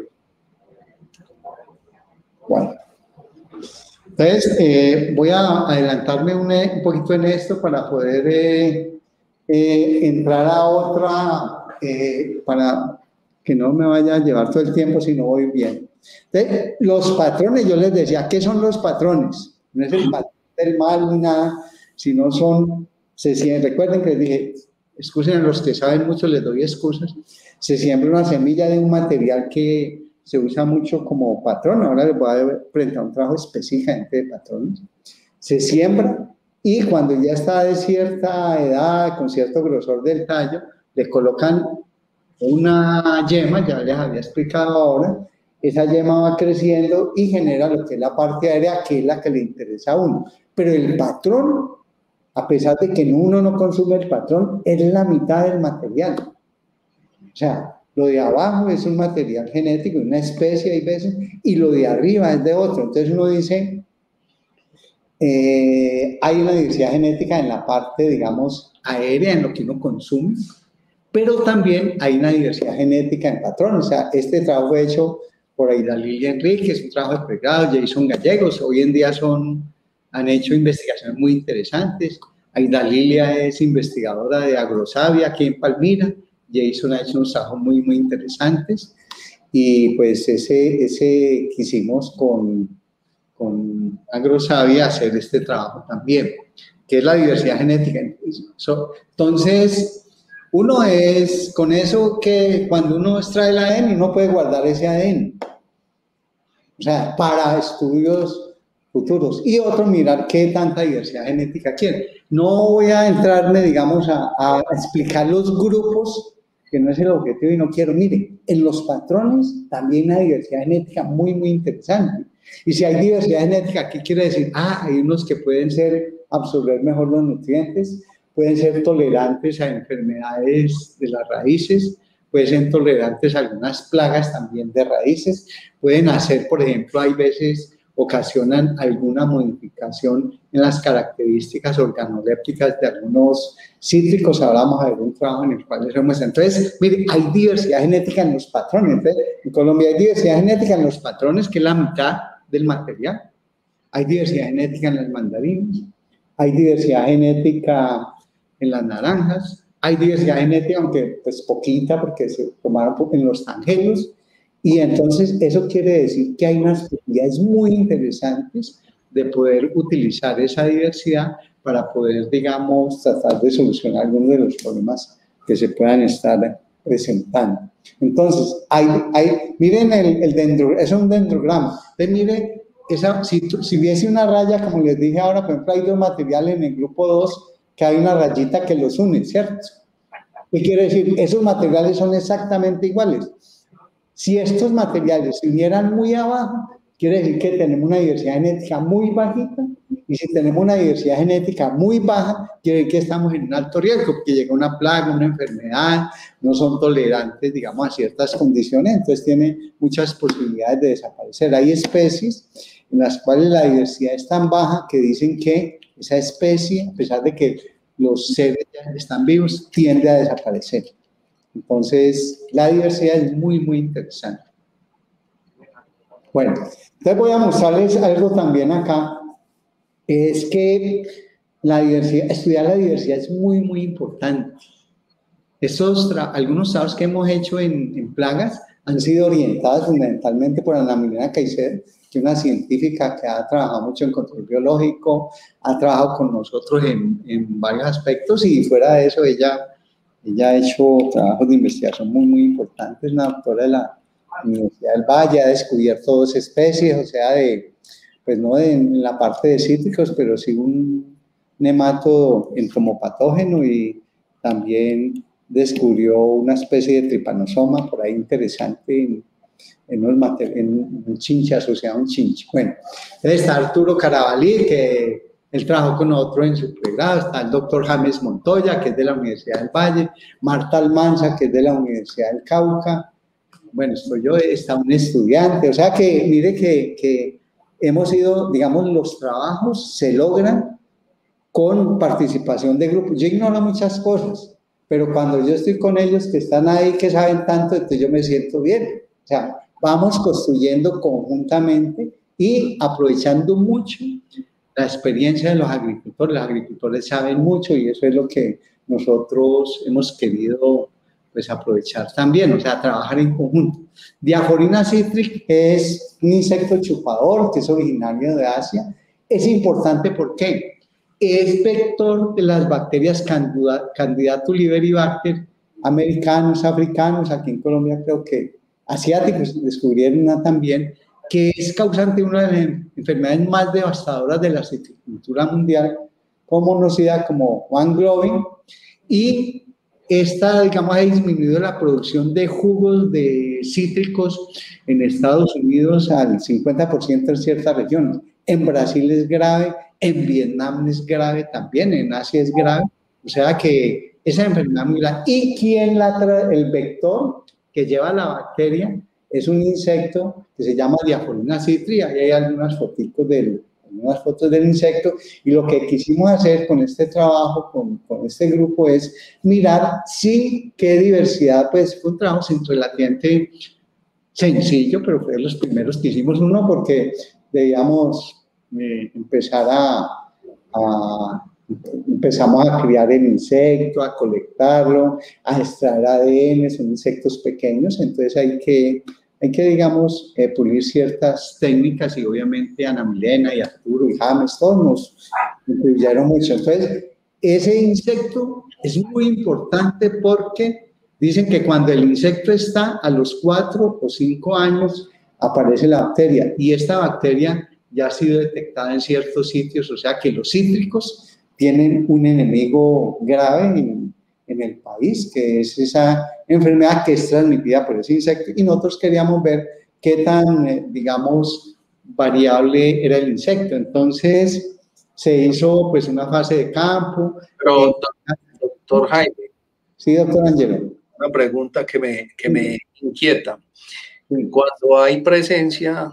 Bueno. Entonces, voy a adelantarme un poquito en esto para poder entrar a otra, para que no me vaya a llevar todo el tiempo si no voy bien. Entonces, los patrones, yo les decía, ¿qué son los patrones? No es el patrón del mal ni nada, sino recuerden que les dije, excusen a los que saben mucho, les doy excusas, se siembra una semilla de un material que se usa mucho como patrón. Ahora les voy a presentar un trabajo específicamente de patrones. Se siembra y cuando ya está de cierta edad, con cierto grosor del tallo, le colocan una yema, ya les había explicado ahora, esa yema va creciendo y genera lo que es la parte aérea, que es la que le interesa a uno. Pero el patrón a pesar de que uno no consume el patrón, es la mitad del material. O sea, lo de abajo es un material genético, una especie hay veces, y lo de arriba es de otro. Entonces uno dice, hay una diversidad genética en la parte, digamos, aérea, en lo que uno consume, pero también hay una diversidad genética en patrones. O sea, este trabajo fue hecho por Aida Lilia Enrique, es un trabajo de pregrado, Jason Gallegos, hoy en día han hecho investigaciones muy interesantes. Aida Lilia es investigadora de Agrosavia aquí en Palmira, Jason ha hecho unos trabajos muy, muy interesantes, y pues ese quisimos con Agrosavia hacer este trabajo también, que es la diversidad genética. Entonces, uno es con eso que cuando uno extrae el ADN, uno puede guardar ese ADN, o sea, para estudios futuros. Y otro, mirar qué tanta diversidad genética quiere. No voy a entrarme, digamos, a explicar los grupos, que no es el objetivo y no quiero. Miren, en los patrones también hay diversidad genética muy, muy interesante. Y si hay diversidad genética, ¿qué quiere decir? Hay unos que pueden absorber mejor los nutrientes, pueden ser tolerantes a enfermedades de las raíces, pueden ser tolerantes a algunas plagas también de raíces, pueden hacer, por ejemplo, hay veces ocasionan alguna modificación en las características organolépticas de algunos cítricos. Ahora vamos a ver un trabajo en el cual eso muestra. Entonces, mire, hay diversidad genética en los patrones. Entonces, en Colombia hay diversidad genética en los patrones, que es la mitad del material. Hay diversidad genética en las mandarinas, hay diversidad genética en las naranjas, hay diversidad genética, aunque pues poquita, porque se tomaron en los tangelos. Y entonces eso quiere decir que hay unas posibilidades muy interesantes de poder utilizar esa diversidad para poder, digamos, tratar de solucionar algunos de los problemas que se puedan estar presentando. Entonces, miren el dendrograma, es un dendrograma. Entonces, mire, si hubiese una raya, como les dije ahora, por ejemplo, hay dos materiales en el grupo 2, que hay una rayita que los une, ¿cierto? ¿Qué quiere decir? Esos materiales son exactamente iguales. Si estos materiales se unieran muy abajo, quiere decir que tenemos una diversidad genética muy bajita, y si tenemos una diversidad genética muy baja, quiere decir que estamos en un alto riesgo, porque llega una plaga, una enfermedad, no son tolerantes, digamos, a ciertas condiciones, entonces tiene muchas posibilidades de desaparecer. Hay especies en las cuales la diversidad es tan baja que dicen que esa especie, a pesar de que los seres ya están vivos, tiende a desaparecer. Entonces, la diversidad es muy, muy interesante. Bueno, entonces voy a mostrarles algo también acá, es que la diversidad, estudiar la diversidad es muy, muy importante. Algunos trabajos que hemos hecho en plagas han sido orientados fundamentalmente por Ana Milena Caicedo, que es una científica que ha trabajado mucho en control biológico, ha trabajado con nosotros en varios aspectos, y fuera de eso ella ha hecho trabajos de investigación muy, muy importantes, una doctora de la Universidad del Valle, ha descubierto 2 especies, o sea, pues no en la parte de cítricos, pero sí un nemátodo entomopatógeno, y también descubrió una especie de tripanosoma por ahí interesante en un chinche, asociado a un chinche. Bueno, entonces está Arturo Carabalí, que él trabajó con nosotros en su pregrado, está el doctor James Montoya, que es de la Universidad del Valle, Marta Almanza, que es de la Universidad del Cauca, bueno, estoy yo, está un estudiante, o sea que mire que hemos ido, digamos, los trabajos se logran con participación de grupos. Yo ignoro muchas cosas, pero cuando yo estoy con ellos que están ahí, que saben tanto, entonces yo me siento bien. O sea, vamos construyendo conjuntamente y aprovechando mucho la experiencia de los agricultores. Los agricultores saben mucho, y eso es lo que nosotros hemos querido pues aprovechar también, o sea, trabajar en conjunto. Diaforina citric es un insecto chupador que es originario de Asia. Es importante porque es vector de las bacterias Candida tuliveribacter, americanos, africanos, aquí en Colombia creo que asiáticos descubrieron una también, que es causante de una de las enfermedades más devastadoras de la citricultura mundial, conocida como One Globin, y esta, digamos, ha disminuido la producción de jugos de cítricos en Estados Unidos al 50% en ciertas regiones. En Brasil es grave, en Vietnam es grave también, en Asia es grave, o sea que esa enfermedad muy grave. ¿Y quién la trae? El vector que lleva la bacteria es un insecto que se llama Diaforina citria, y hay algunas fotos del insecto, y lo que quisimos hacer con este trabajo, con este grupo, es mirar qué diversidad, pues fue un trabajo relativamente sencillo, pero fue de los primeros que hicimos. Uno, porque debíamos empezar empezamos a criar el insecto, a colectarlo, a extraer ADN, son insectos pequeños, entonces hay que digamos, pulir ciertas técnicas, y obviamente Ana Milena y Arturo y James, todos nos contribuyeron mucho. Entonces, ese insecto es muy importante porque dicen que cuando el insecto está a los 4 o 5 años, aparece la bacteria, y esta bacteria ya ha sido detectada en ciertos sitios, o sea que los cítricos tienen un enemigo grave en el país, que es esa enfermedad que es transmitida por ese insecto, y nosotros queríamos ver qué tan, digamos, variable era el insecto. Entonces se hizo pues una fase de campo. Pero, doctor Jaime. Sí, doctor Angelo. Una pregunta que me inquieta. Cuando hay presencia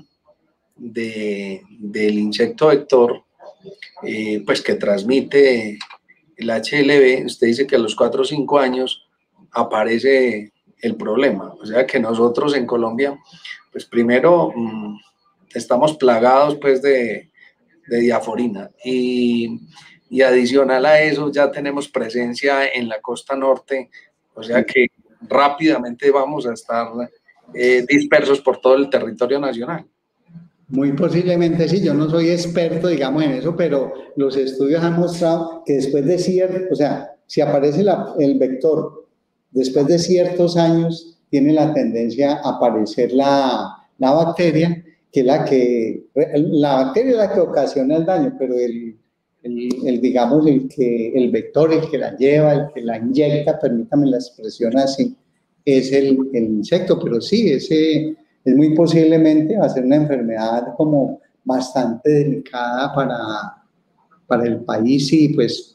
del insecto vector, pues que transmite el HLV, usted dice que a los 4 o 5 años aparece el problema. O sea que nosotros en Colombia, pues primero estamos plagados pues de diaforina, y adicional a eso ya tenemos presencia en la costa norte, o sea que rápidamente vamos a estar dispersos por todo el territorio nacional. Muy posiblemente sí, yo no soy experto, digamos, en eso, pero los estudios han mostrado que después de o sea, si aparece el vector, después de ciertos años, tiene la tendencia a aparecer la bacteria, que la bacteria es la que ocasiona el daño, pero digamos, el vector, el que la lleva, el que la inyecta, permítame la expresión así, es el insecto, pero sí, es muy posiblemente va a ser una enfermedad como bastante delicada para el país, y pues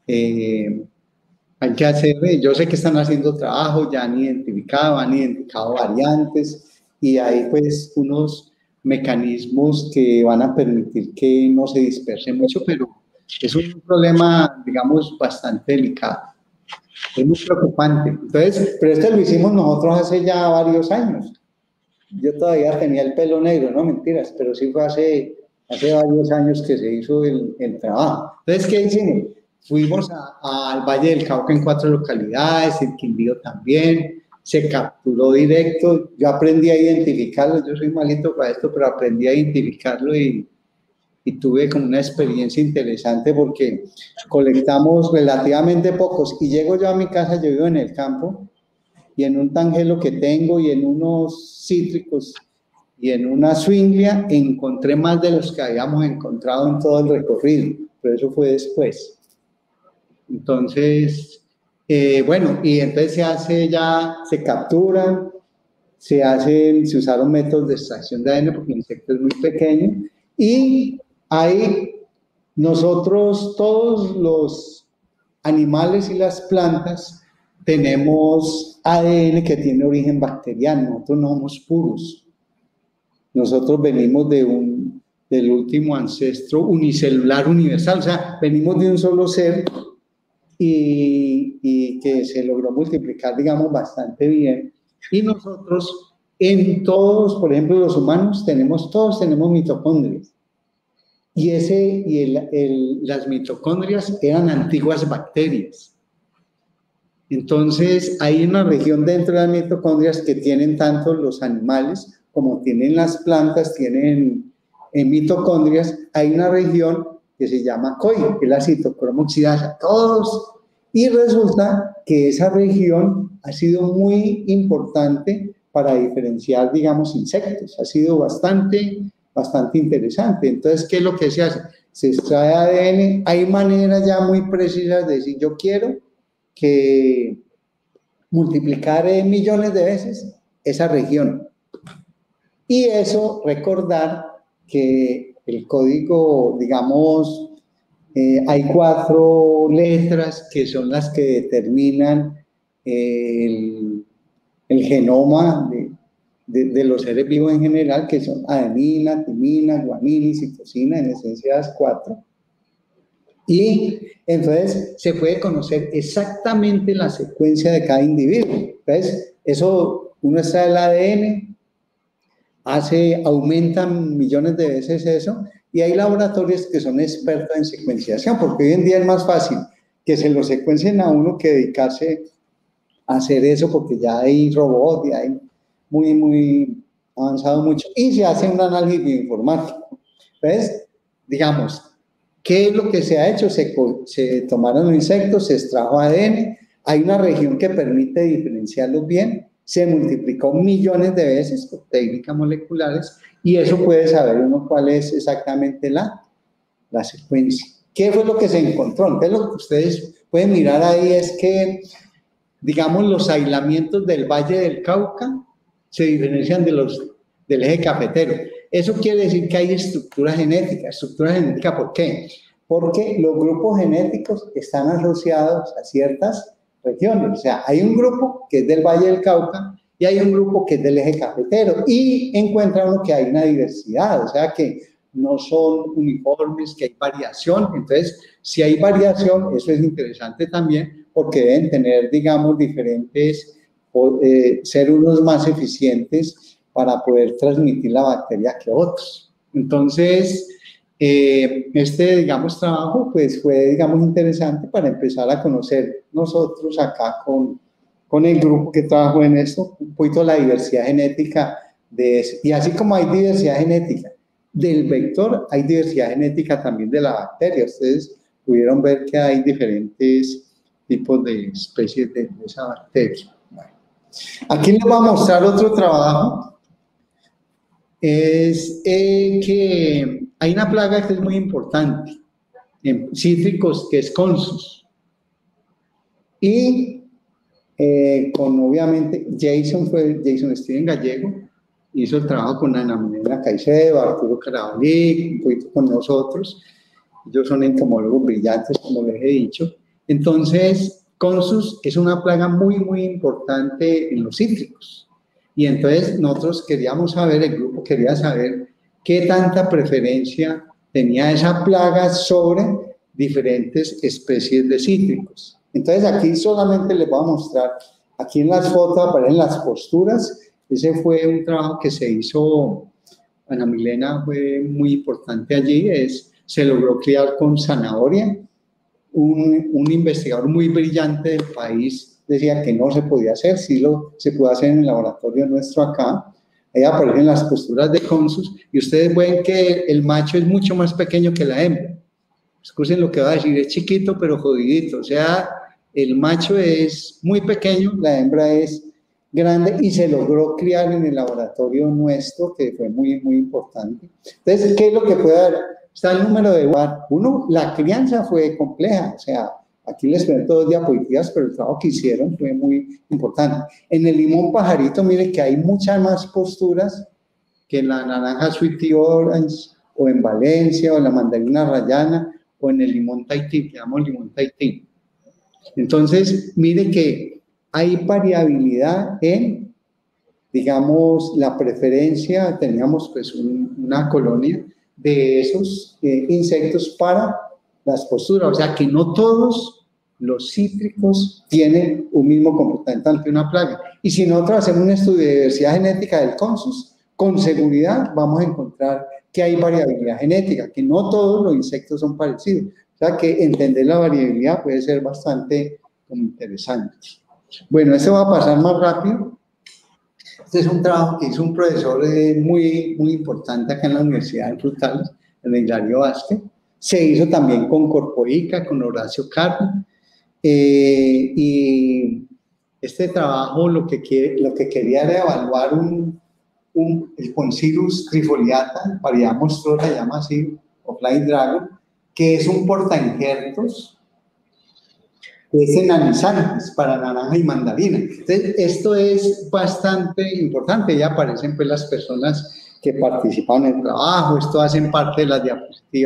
hay que hacer, yo sé que están haciendo trabajo, ya han identificado variantes, y hay pues unos mecanismos que van a permitir que no se disperse mucho, pero es un problema, digamos, bastante delicado. Es muy preocupante. Entonces, pero esto lo hicimos nosotros hace ya varios años. Yo todavía tenía el pelo negro, no mentiras, pero sí fue hace varios años que se hizo el trabajo. Entonces, ¿qué hicimos? Fuimos al Valle del Cauca en 4 localidades, en Quindío también, se capturó directo, yo aprendí a identificarlo, yo soy malito para esto, pero aprendí a identificarlo, y tuve como una experiencia interesante porque colectamos relativamente pocos, y llego yo a mi casa, yo vivo en el campo, y en un tangelo que tengo, y en unos cítricos, y en una swinglia, encontré más de los que habíamos encontrado en todo el recorrido, pero eso fue después. Entonces, bueno, y entonces se capturan, se usaron métodos de extracción de ADN porque el insecto es muy pequeño, y ahí nosotros, todos los animales y las plantas, tenemos ADN que tiene origen bacteriano, nosotros no somos puros. Nosotros venimos del último ancestro unicelular universal, o sea, venimos de un solo ser, y que se logró multiplicar, digamos, bastante bien. Y nosotros, por ejemplo, los humanos, todos tenemos mitocondrias. Y las mitocondrias eran antiguas bacterias. Entonces, hay una región dentro de las mitocondrias que tienen tanto los animales como tienen las plantas, tienen mitocondrias. Hay una región que se llama COI, que es la citocromo oxidasa, todos. Y resulta que esa región ha sido muy importante para diferenciar, digamos, insectos. Ha sido bastante interesante. Entonces, ¿qué es lo que se hace? Se extrae ADN. Hay maneras ya muy precisas de decir, yo quiero que multiplicar millones de veces esa región. Y eso, recordar que el código, digamos, Hay 4 letras que son las que determinan el genoma de los seres vivos en general, que son adenina, timina, guanina y citosina, en esencia las 4. Y entonces se puede conocer exactamente la secuencia de cada individuo. Entonces, eso, uno extrae el ADN, aumenta millones de veces eso, y hay laboratorios que son expertos en secuenciación, porque hoy en día es más fácil que se lo secuencien a uno que dedicarse a hacer eso, porque ya hay robots, ya hay muy avanzado mucho, y se hace un análisis bioinformático. Entonces, digamos, ¿qué es lo que se ha hecho? Se tomaron los insectos, se extrajo ADN, hay una región que permite diferenciarlos bien, se multiplicó millones de veces con técnicas moleculares, y eso puede saber uno cuál es exactamente la secuencia. ¿Qué fue lo que se encontró? Entonces, lo que ustedes pueden mirar ahí es que, digamos, los aislamientos del Valle del Cauca se diferencian del eje cafetero. Eso quiere decir que hay estructura genética. ¿Estructura genética por qué? Porque los grupos genéticos están asociados a ciertas regiones. O sea, hay un grupo que es del Valle del Cauca y hay un grupo que es del eje cafetero. Y encuentra uno que hay una diversidad, o sea, que no son uniformes, que hay variación. Entonces, si hay variación, eso es interesante también, porque deben tener, digamos, diferentes, ser unos más eficientes para poder transmitir la bacteria que otros. Entonces, digamos, trabajo, pues fue, digamos, interesante para empezar a conocer nosotros acá con el grupo que trabajó en esto, un poquito la diversidad genética de eso. Y así como hay diversidad genética del vector, hay diversidad genética también de la bacteria. Ustedes pudieron ver que hay diferentes tipos de especies de esa bacteria. Bueno, aquí les voy a mostrar otro trabajo. Es que hay una plaga que es muy importante en cítricos, que es Consus. Y obviamente, Jason Steven Gallego, hizo el trabajo con Ana Milena Caicedo, Arturo Carabalí, un poquito con nosotros. Ellos son entomólogos brillantes, como les he dicho. Entonces, Consus es una plaga muy importante en los cítricos. Y entonces nosotros queríamos saber, el grupo quería saber qué tanta preferencia tenía esa plaga sobre diferentes especies de cítricos. Entonces aquí solamente les voy a mostrar, aquí en las fotos aparecen las posturas. Ese fue un trabajo que se hizo, Ana Milena fue muy importante allí, se logró criar con zanahoria. Un investigador muy brillante del país decía que no se podía hacer, sí se puede hacer en el laboratorio nuestro acá. Ahí aparecen las posturas de Consus y ustedes ven que el macho es mucho más pequeño que la hembra. Escuchen lo que va a decir, es chiquito pero jodidito, o sea, el macho es muy pequeño, la hembra es grande y se logró criar en el laboratorio nuestro, que fue muy importante. Entonces, ¿qué es lo que puede haber? Está el número de uno, la crianza fue compleja, o sea, aquí les presento 2 diapositivas, pero el trabajo que hicieron fue muy importante. En el limón pajarito, mire que hay muchas más posturas que en la naranja Sweetie Orange, o en Valencia, o en la mandarina rayana, o en el limón Tahití, que llamamos limón Tahití. Entonces, mire que hay variabilidad en, digamos, la preferencia. Teníamos pues una colonia de esos insectos para las posturas, o sea que no todos los cítricos tienen un mismo comportamiento ante una plaga. Y si nosotros hacemos un estudio de diversidad genética del Consus, con seguridad vamos a encontrar que hay variabilidad genética, que no todos los insectos son parecidos. O sea que entender la variabilidad puede ser bastante interesante. Bueno, esto va a pasar más rápido. Este es un trabajo que hizo un profesor muy importante acá en la Universidad de Frutales, el Hilario Vázquez. Se hizo también con Corpoica, con Horacio Carmo. Y este trabajo lo que quería era evaluar el Poncirus trifoliata, variedad monstruosa, se llama así, o Flying Dragon, que es un portainjertos, es enanizantes para naranja y mandarina. Entonces, esto es bastante importante. Ya aparecen pues las personas que participan en el trabajo, esto hacen parte de las diapositivas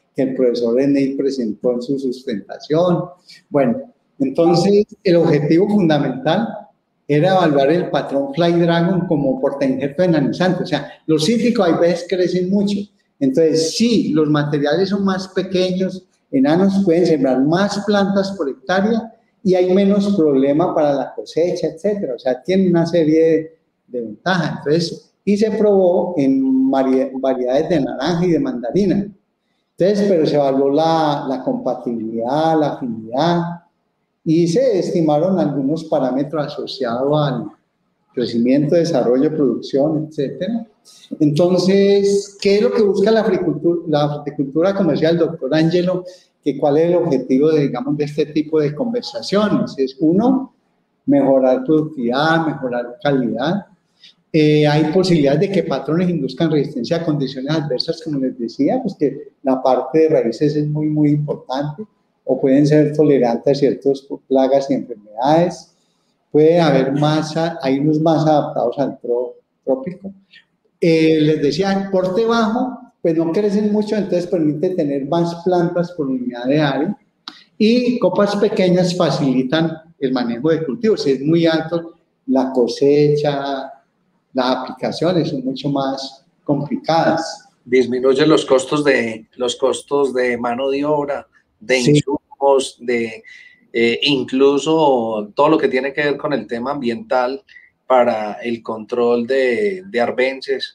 que el profesor Eney presentó en su sustentación. Bueno, entonces el objetivo fundamental era evaluar el patrón Fly Dragon como portainjerto enanizante. O sea, los cítricos a veces crecen mucho. Entonces, sí, los materiales son más pequeños, enanos, pueden sembrar más plantas por hectárea y hay menos problema para la cosecha, etcétera. O sea, tiene una serie de ventajas. Entonces, y se probó en variedades de naranja y de mandarina. Entonces, pero se evaluó la compatibilidad, la afinidad, y se estimaron algunos parámetros asociados al crecimiento, desarrollo, producción, etcétera. Entonces, ¿qué es lo que busca la fruticultura comercial, doctor Ángelo? ¿Cuál es el objetivo de, digamos, de este tipo de conversaciones? Es, uno, mejorar productividad, mejorar calidad. Hay posibilidades de que patrones induzcan resistencia a condiciones adversas, como les decía, pues que la parte de raíces es muy, muy importante, o pueden ser tolerantes a ciertas plagas y enfermedades. Puede haber hay unos más adaptados al trópico. Les decía, porte bajo, pues no crecen mucho, entonces permite tener más plantas por unidad de área, y copas pequeñas facilitan el manejo de cultivos. Si es muy alto, la cosecha, las aplicaciones son mucho más complicadas. Disminuye los costos de mano de obra, de insumos, de incluso todo lo que tiene que ver con el tema ambiental para el control de arbences,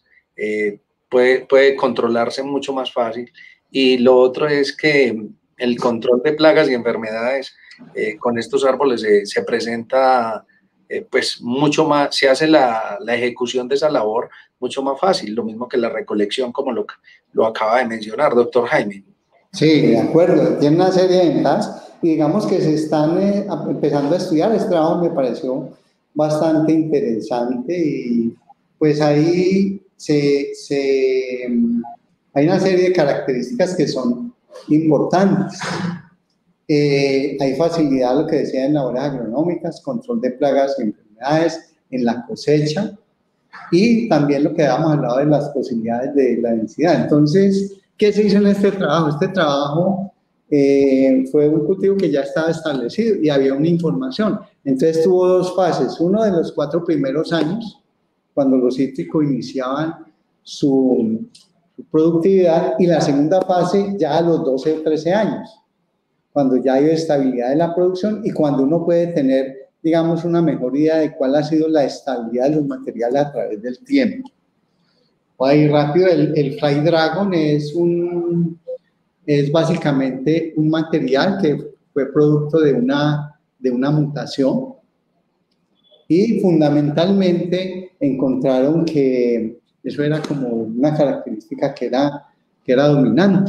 puede controlarse mucho más fácil. Y lo otro es que el control de plagas y enfermedades con estos árboles se presenta pues mucho más, se hace la ejecución de esa labor mucho más fácil, lo mismo que la recolección, como lo acaba de mencionar, doctor Jaime. Sí, de acuerdo, tiene una serie de ventajas y digamos que se están empezando a estudiar. Este trabajo me pareció bastante interesante y pues ahí hay una serie de características que son importantes. Hay facilidad, lo que decía, en labores agronómicas, control de plagas y enfermedades en la cosecha, y también lo que habíamos hablado de las posibilidades de la densidad. Entonces, ¿qué se hizo en este trabajo? Este trabajo fue un cultivo que ya estaba establecido y había una información. Entonces tuvo dos fases. Uno de los 4 primeros años, cuando los cítricos iniciaban su productividad, y la segunda fase ya a los 12 o 13 años, cuando ya hay estabilidad de la producción y cuando uno puede tener, digamos, una mejor idea de cuál ha sido la estabilidad de los materiales a través del tiempo. Ahí rápido, el Fly Dragon es básicamente un material que fue producto de una mutación, y fundamentalmente encontraron que eso era como una característica que era dominante,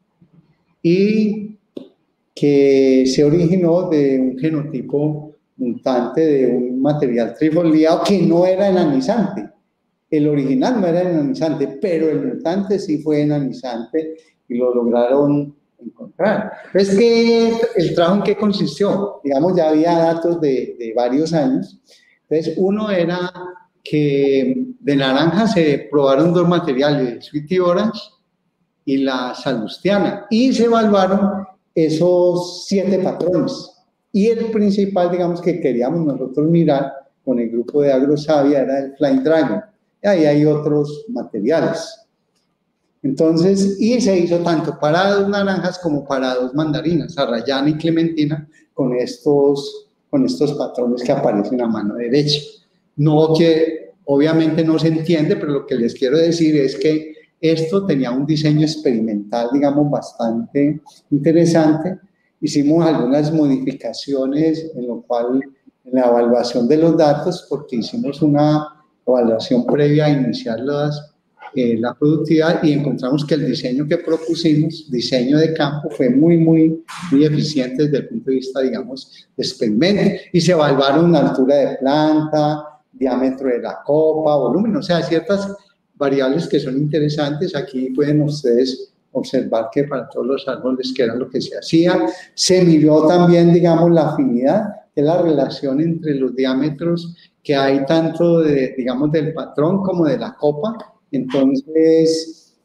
y que se originó de un genotipo mutante de un material trifoliado que no era enanizante. El original no era enanizante, pero el mutante sí fue enanizante y lo lograron encontrar. Es que el trabajo, ¿en qué consistió? Digamos, ya había datos de varios años. Entonces, uno era que de naranja se probaron 2 materiales, Sweetie Orange y la Salustiana, y se evaluaron esos 7 patrones. Y el principal, digamos, que queríamos nosotros mirar con el grupo de AgroSavia era el Fly Dragon. Y ahí hay otros materiales. Entonces, y se hizo tanto para 2 naranjas como para 2 mandarinas, Arrayana y Clementina, con estos patrones que aparecen a mano derecha. No que, obviamente no se entiende, pero lo que les quiero decir es que esto tenía un diseño experimental, digamos, bastante interesante. Hicimos algunas modificaciones en lo cual, en la evaluación de los datos, porque hicimos una evaluación previa a iniciar la productividad, y encontramos que el diseño que propusimos, diseño de campo, fue muy, muy, muy eficiente desde el punto de vista, digamos, de experimento. Y se evaluaron la altura de planta, diámetro de la copa, volumen, o sea, ciertas variables que son interesantes. Aquí pueden ustedes observar que para todos los árboles, que era lo que se hacía, se midió también, digamos, la afinidad, que es la relación entre los diámetros que hay tanto digamos, del patrón como de la copa. Entonces,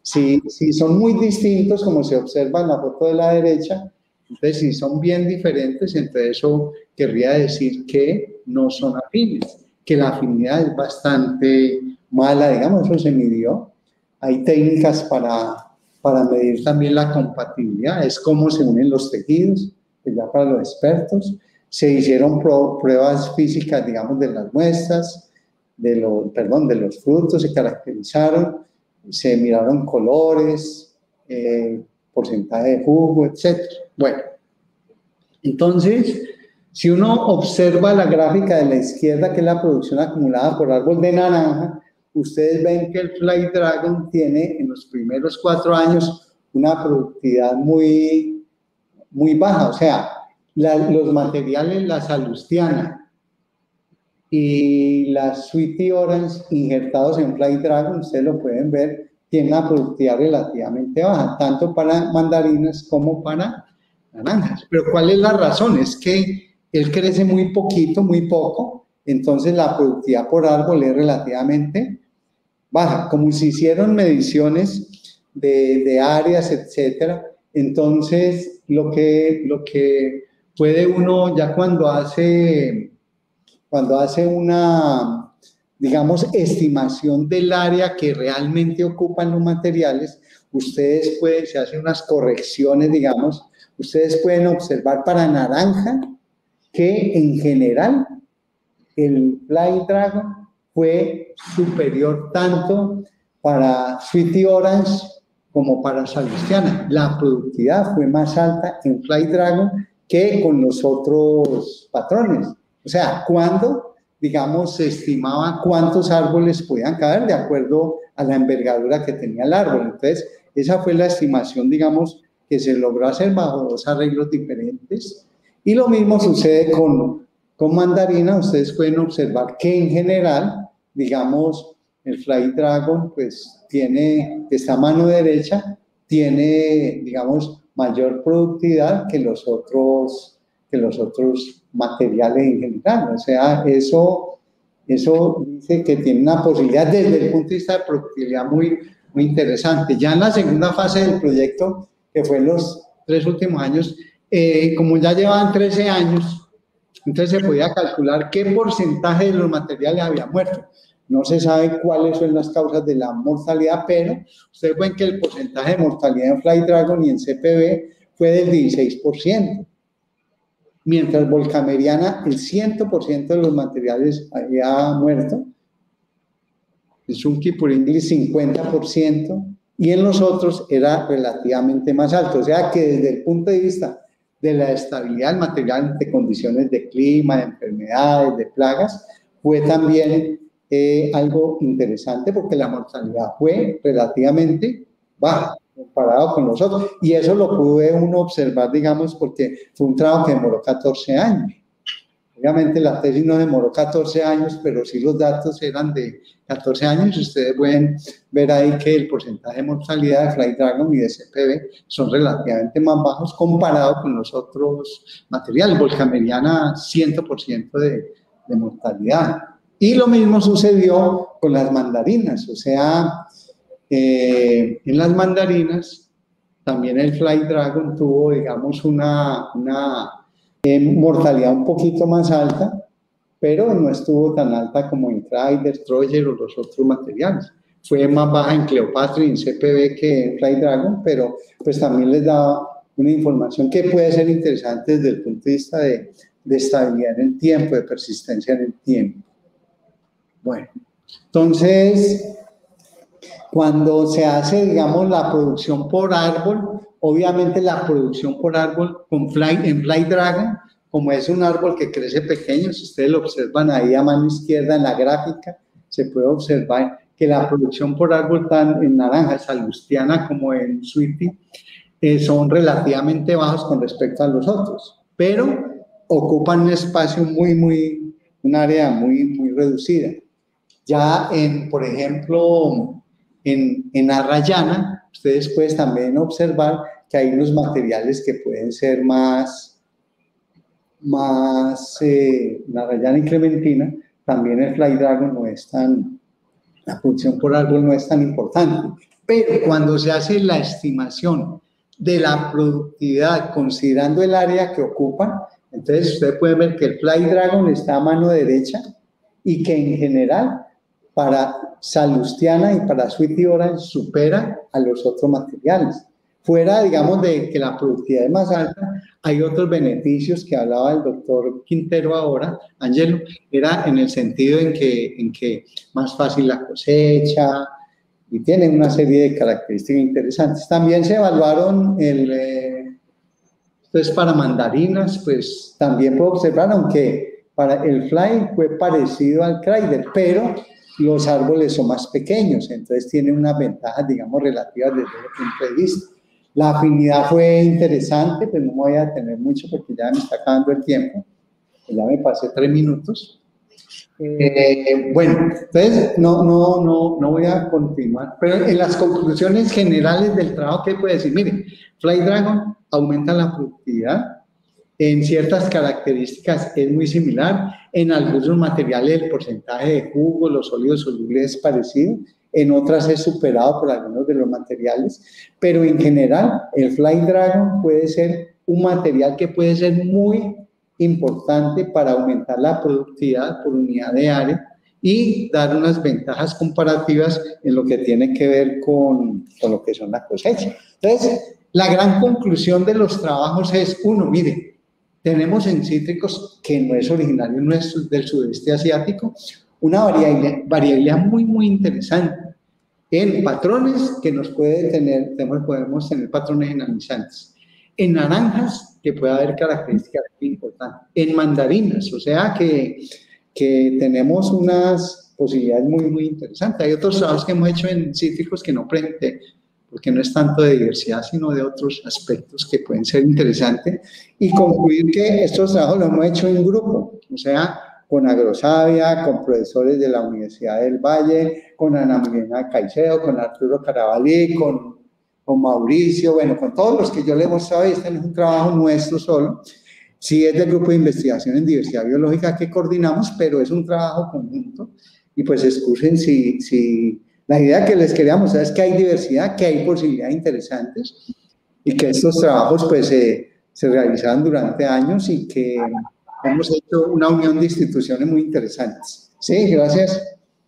si son muy distintos, como se observa en la foto de la derecha, entonces si son bien diferentes, entonces eso querría decir que no son afines, que la afinidad es bastante mala, digamos, eso se midió. Hay técnicas para medir también la compatibilidad, es cómo se unen los tejidos, que ya para los expertos. Se hicieron pruebas físicas, digamos, de las muestras, de los frutos, se caracterizaron, se miraron colores, porcentaje de jugo, etc. Bueno, entonces, si uno observa la gráfica de la izquierda, que es la producción acumulada por árbol de naranja, ustedes ven que el Fly Dragon tiene en los primeros 4 años una productividad muy, muy baja. O sea, los materiales, la salustiana y la Sweetie Orange injertados en Fly Dragon, ustedes lo pueden ver, tienen una productividad relativamente baja, tanto para mandarinas como para naranjas. Pero ¿cuál es la razón? Es que él crece muy poquito, muy poco, entonces la productividad por árbol es relativamente baja. Como se hicieron mediciones de áreas, etcétera, entonces lo que puede uno, ya cuando hace una, digamos, estimación del área que realmente ocupan los materiales, ustedes pueden, se hacen unas correcciones, digamos, ustedes pueden observar para naranja que en general el Fly Dragon fue superior tanto para Sweetie Orange como para Salustiana. La productividad fue más alta en Fly Dragon que con los otros patrones. O sea, cuando, digamos, se estimaba cuántos árboles podían caer de acuerdo a la envergadura que tenía el árbol. Entonces, esa fue la estimación, digamos, que se logró hacer bajo 2 arreglos diferentes. Y lo mismo sucede con mandarina. Ustedes pueden observar que en general, digamos, el Fly Dragon, pues tiene, esta mano derecha, tiene, digamos, mayor productividad que los otros materiales en general. O sea, eso dice que tiene una posibilidad desde el punto de vista de productividad muy, muy interesante. Ya en la segunda fase del proyecto, que fue en los 3 últimos años, como ya llevaban 13 años, entonces se podía calcular qué porcentaje de los materiales había muerto. No se sabe cuáles son las causas de la mortalidad, pero ustedes ven que el porcentaje de mortalidad en Fly Dragon y en CPB fue del 16%, mientras en Volcameriana el 100% de los materiales había muerto, en Sunki por English 50%, y en los otros era relativamente más alto. O sea que desde el punto de vista de la estabilidad del material ante condiciones de clima, de enfermedades, de plagas, fue también algo interesante porque la mortalidad fue relativamente baja comparado con los otros. Y eso lo pude uno observar, digamos, porque fue un trabajo que demoró 14 años. Obviamente la tesis no demoró 14 años, pero sí los datos eran de 14 años. Ustedes pueden ver ahí que el porcentaje de mortalidad de Fly Dragon y de CPB son relativamente más bajos comparado con los otros materiales. Volcameriana, 100% de mortalidad. Y lo mismo sucedió con las mandarinas. O sea, en las mandarinas también el Fly Dragon tuvo, digamos, una mortalidad un poquito más alta, pero no estuvo tan alta como en Crider, Troyer o los otros materiales. Fue más baja en Cleopatra y en CPB que en Fly Dragon, pero pues también les da una información que puede ser interesante desde el punto de vista de estabilidad en el tiempo, de persistencia en el tiempo. Bueno, entonces, cuando se hace, digamos, la producción por árbol, obviamente la producción por árbol en Fly Dragon, como es un árbol que crece pequeño, si ustedes lo observan ahí a mano izquierda en la gráfica, se puede observar que la producción por árbol tanto en naranja salustiana como en Sweetie son relativamente bajos con respecto a los otros, pero ocupan un espacio un área muy reducida. Ya por ejemplo, en Arrayana, ustedes pueden también observar que hay unos materiales que pueden ser más Arrayana y Clementina. También el Fly Dragon no es tan la producción por árbol no es tan importante, pero cuando se hace la estimación de la productividad considerando el área que ocupan, entonces ustedes pueden ver que el Fly Dragon está a mano derecha y que en general para Salustiana y para Sweetie Orange supera a los otros materiales. Fuera, digamos, de que la productividad es más alta, hay otros beneficios que hablaba el doctor Quintero ahora, Ángelo, era en el sentido en que más fácil la cosecha y tienen una serie de características interesantes. También se evaluaron pues para mandarinas, pues también puedo observar, aunque para el Fly fue parecido al Chrysler, pero los árboles son más pequeños, entonces tiene unas ventajas, digamos, relativas desde ese punto de vista. La afinidad fue interesante, pero no me voy a detener mucho porque ya me está acabando el tiempo. Ya me pasé 3 minutos. Bueno, entonces no voy a continuar, pero en las conclusiones generales del trabajo, ¿qué puede decir? Miren, Fly Dragon aumenta la productividad, en ciertas características es muy similar, en algunos materiales el porcentaje de jugo, los sólidos solubles es parecido, en otras es superado por algunos de los materiales, pero en general el Fly Dragon puede ser un material que puede ser muy importante para aumentar la productividad por unidad de área y dar unas ventajas comparativas en lo que tiene que ver con lo que son las cosechas. Entonces, la gran conclusión de los trabajos es, uno, mire, tenemos en cítricos, que no es originario nuestro, del sudeste asiático, una variabilidad muy, muy interesante en patrones que nos puede tener, podemos tener patrones enamizantes, en naranjas, que puede haber características muy importantes, en mandarinas, o sea que tenemos unas posibilidades muy, muy interesantes. Hay otros trabajos que hemos hecho en cítricos que no presenté, porque no es tanto de diversidad, sino de otros aspectos que pueden ser interesantes, y concluir que estos trabajos los hemos hecho en grupo, o sea, con Agrosavia, con profesores de la Universidad del Valle, con Ana Milena Caicedo, con Arturo Carabalí, con Mauricio, bueno, con todos los que yo le he mostrado. Este no es un trabajo nuestro solo, sí es del grupo de investigación en diversidad biológica que coordinamos, pero es un trabajo conjunto, y pues excusen si la idea que les quería mostrar es que hay diversidad, que hay posibilidades interesantes, y que estos trabajos pues se realizaron durante años y que hemos hecho una unión de instituciones muy interesantes. Sí, gracias.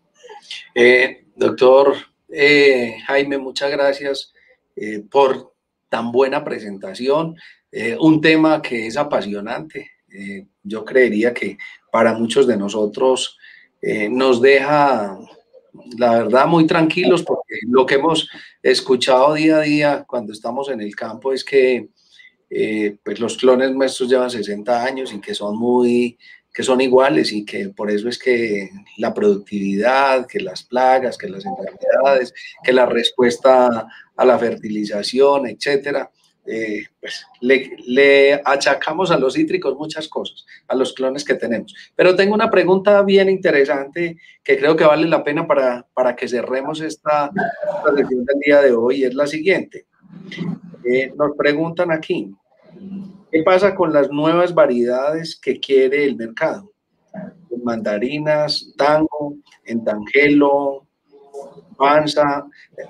Doctor Jaime, muchas gracias por tan buena presentación. Un tema que es apasionante. Yo creería que para muchos de nosotros nos deja, la verdad, muy tranquilos, porque lo que hemos escuchado día a día cuando estamos en el campo es que pues los clones nuestros llevan 60 años y que son iguales, y que por eso es que la productividad, que las plagas, que las enfermedades, que la respuesta a la fertilización, etcétera, pues le achacamos a los cítricos muchas cosas, a los clones que tenemos. Pero tengo una pregunta bien interesante que creo que vale la pena para que cerremos esta sesión del día de hoy, y es la siguiente. Nos preguntan aquí, ¿qué pasa con las nuevas variedades que quiere el mercado? En mandarinas, tango, en tangelo, panza.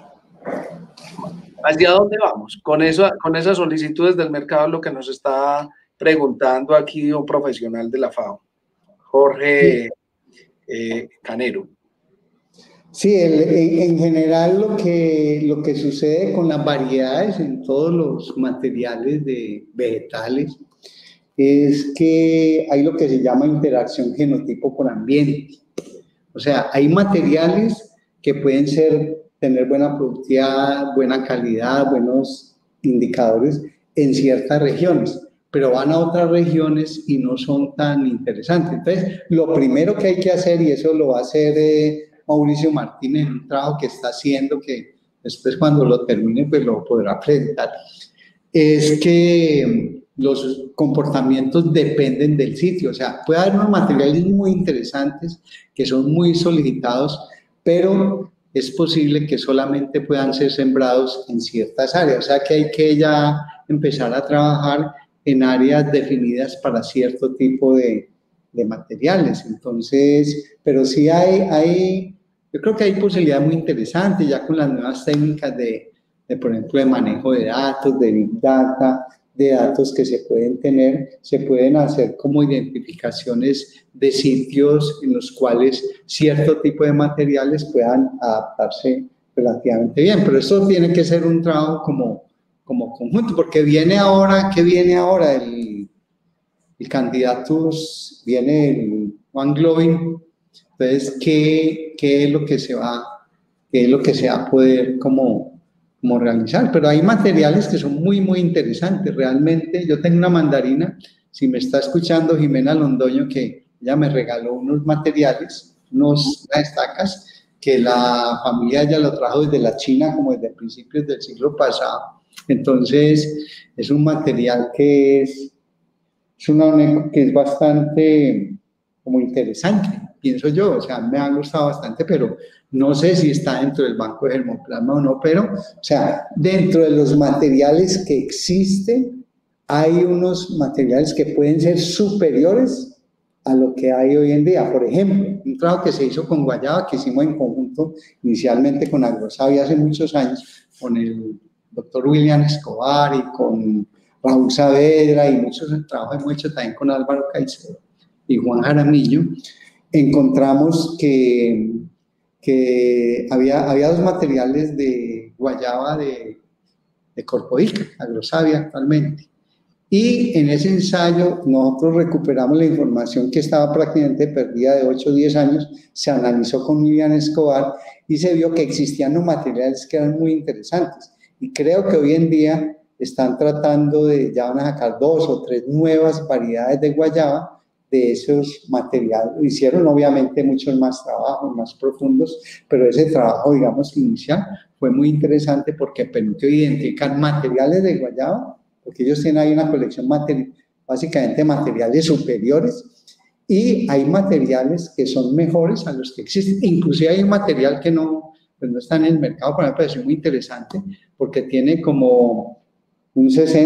¿Hacia dónde vamos? Con esas solicitudes del mercado, lo que nos está preguntando aquí un profesional de la FAO, Jorge Canero. Sí, en general lo que sucede con las variedades en todos los materiales de vegetales es que hay lo que se llama interacción genotipo por ambiente. O sea, hay materiales que pueden tener buena productividad, buena calidad, buenos indicadores en ciertas regiones, pero van a otras regiones y no son tan interesantes. Entonces, lo primero que hay que hacer, y eso lo va a hacer Mauricio Martínez en un trabajo que está haciendo, que después cuando lo termine pues lo podrá presentar, es que los comportamientos dependen del sitio. O sea, puede haber unos materiales muy interesantes que son muy solicitados, pero es posible que solamente puedan ser sembrados en ciertas áreas. O sea, que hay que ya empezar a trabajar en áreas definidas para cierto tipo de materiales. Entonces, pero sí hay Yo creo que hay posibilidades muy interesantes ya con las nuevas técnicas por ejemplo, de manejo de datos, de Big Data, de datos que se pueden tener, se pueden hacer como identificaciones de sitios en los cuales cierto tipo de materiales puedan adaptarse relativamente bien. Pero eso tiene que ser un trabajo como conjunto, porque viene ahora, ¿qué viene ahora? El candidato, viene el One Globin. Entonces, ¿qué es lo que se va a poder como realizar? Pero hay materiales que son muy, muy interesantes. Realmente, yo tengo una mandarina, si me está escuchando Jimena Londoño, que ella me regaló unos materiales, unas estacas, que la familia ya lo trajo desde la China, como desde principios del siglo pasado. Entonces, es un material que es bastante como interesante, pienso yo, o sea, me ha gustado bastante, pero no sé si está dentro del banco de germoplasma o no, pero, o sea, dentro de los materiales que existen, hay unos materiales que pueden ser superiores a lo que hay hoy en día. Por ejemplo, un trabajo que se hizo con guayaba, que hicimos en conjunto inicialmente con Agrosavia hace muchos años, con el doctor William Escobar y con Raúl Saavedra, y muchos trabajos hemos hecho también con Álvaro Caicedo y Juan Jaramillo. Encontramos que había dos materiales de guayaba de Corpoica, Agrosavia actualmente. Y en ese ensayo nosotros recuperamos la información que estaba prácticamente perdida de 8 o 10 años, se analizó con William Escobar y se vio que existían los materiales que eran muy interesantes. Y creo que hoy en día están tratando ya van a sacar 2 o 3 nuevas variedades de guayaba de esos materiales. Hicieron obviamente muchos más trabajos, más profundos, pero ese trabajo, digamos, inicial fue muy interesante porque permitió identificar materiales de guayaba, porque ellos tienen ahí una colección básicamente materiales superiores, y hay materiales que son mejores a los que existen. Inclusive hay un material que no está en el mercado, pero me parece muy interesante, porque tiene como un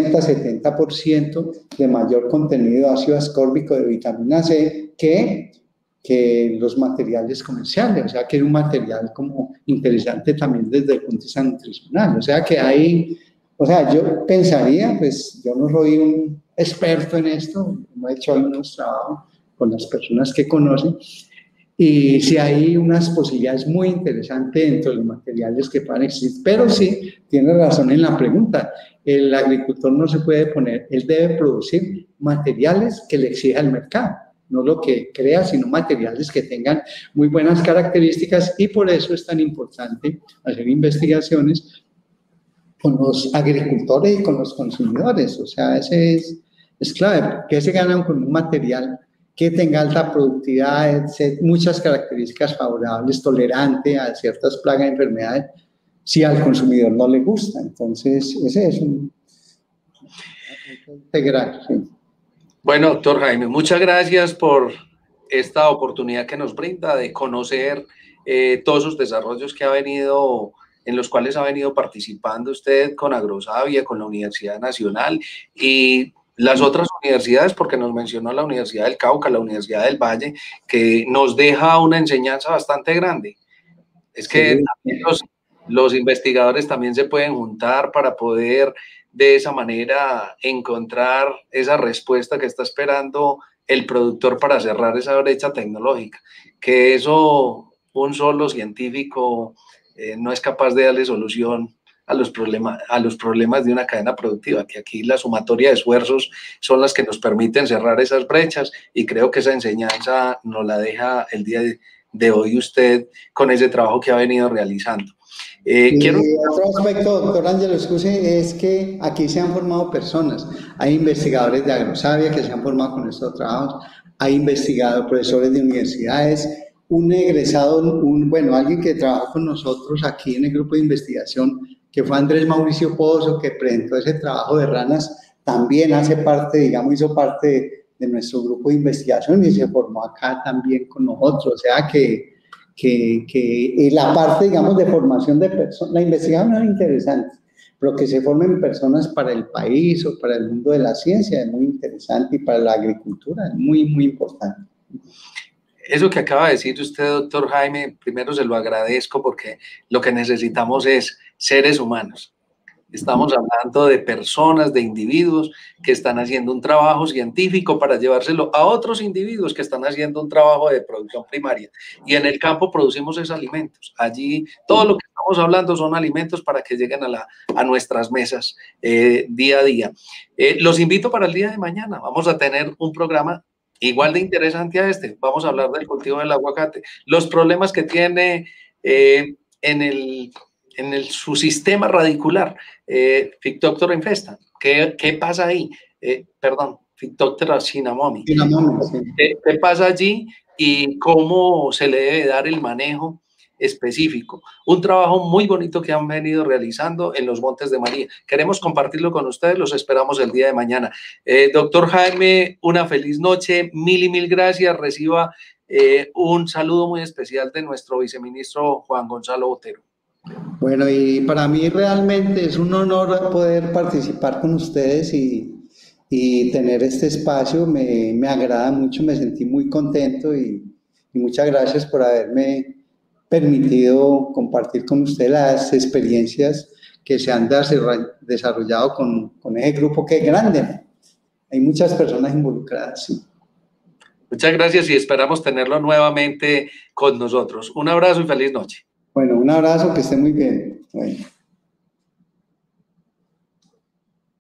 60-70% de mayor contenido de ácido ascórbico de vitamina C que los materiales comerciales, o sea que es un material como interesante también desde el punto de vista nutricional, o sea que hay, o sea, yo pensaría, pues yo no soy un experto en esto, no he hecho algunos trabajos con las personas que conocen, y sí hay unas posibilidades muy interesantes dentro de los materiales que puedan existir, pero sí, tiene razón en la pregunta, el agricultor no se puede poner, él debe producir materiales que le exija el mercado, no lo que crea, sino materiales que tengan muy buenas características, y por eso es tan importante hacer investigaciones con los agricultores y con los consumidores, o sea, ese es clave, que se ganan con un material que tenga alta productividad, muchas características favorables, tolerante a ciertas plagas y enfermedades, si al consumidor no le gusta. Entonces, ese es un integral. Sí. Bueno, doctor Jaime, muchas gracias por esta oportunidad que nos brinda de conocer todos esos desarrollos que en los cuales ha venido participando usted con Agrosavia, con la Universidad Nacional y las otras universidades, porque nos mencionó la Universidad del Cauca, la Universidad del Valle, que nos deja una enseñanza bastante grande. Es que sí, los investigadores también se pueden juntar para poder de esa manera encontrar esa respuesta que está esperando el productor para cerrar esa brecha tecnológica, que eso un solo científico no es capaz de darle solución a los problemas de una cadena productiva, que aquí la sumatoria de esfuerzos son las que nos permiten cerrar esas brechas, y creo que esa enseñanza nos la deja el día de hoy usted con ese trabajo que ha venido realizando. Otro aspecto, doctor Ángelo, excuse, es que aquí se han formado personas. Hay investigadores de Agrosavia que se han formado con estos trabajos, hay investigadores, profesores de universidades, un egresado, alguien que trabajó con nosotros aquí en el grupo de investigación, que fue Andrés Mauricio Pozo, que presentó ese trabajo de ranas, también hace parte, digamos, hizo parte de nuestro grupo de investigación y se formó acá también con nosotros. O sea que la parte, digamos, de formación de personas, la investigación es interesante, pero que se formen personas para el país o para el mundo de la ciencia es muy interesante, y para la agricultura es muy, muy importante. Eso que acaba de decir usted, doctor Jaime, primero se lo agradezco porque lo que necesitamos es seres humanos. Estamos hablando de personas, de individuos que están haciendo un trabajo científico para llevárselo a otros individuos que están haciendo un trabajo de producción primaria. Y en el campo producimos esos alimentos. Allí todo lo que estamos hablando son alimentos para que lleguen a nuestras mesas día a día. Los invito para el día de mañana. Vamos a tener un programa igual de interesante a este. Vamos a hablar del cultivo del aguacate, los problemas que tiene su sistema radicular, Phytophthora infesta. ¿Qué pasa ahí? Perdón, Phytophthora cinnamomum. Sí. ¿Qué pasa allí y cómo se le debe dar el manejo específico? Un trabajo muy bonito que han venido realizando en los Montes de María. Queremos compartirlo con ustedes, los esperamos el día de mañana. Doctor Jaime, una feliz noche, mil y mil gracias. Reciba un saludo muy especial de nuestro viceministro Juan Gonzalo Botero. Bueno, y para mí realmente es un honor poder participar con ustedes y tener este espacio. Me agrada mucho, me sentí muy contento y muchas gracias por haberme permitido compartir con ustedes las experiencias que se han desarrollado con ese grupo que es grande. Hay muchas personas involucradas, sí. Muchas gracias y esperamos tenerlo nuevamente con nosotros. Un abrazo y feliz noche. Bueno, un abrazo, que esté muy bien. Bueno.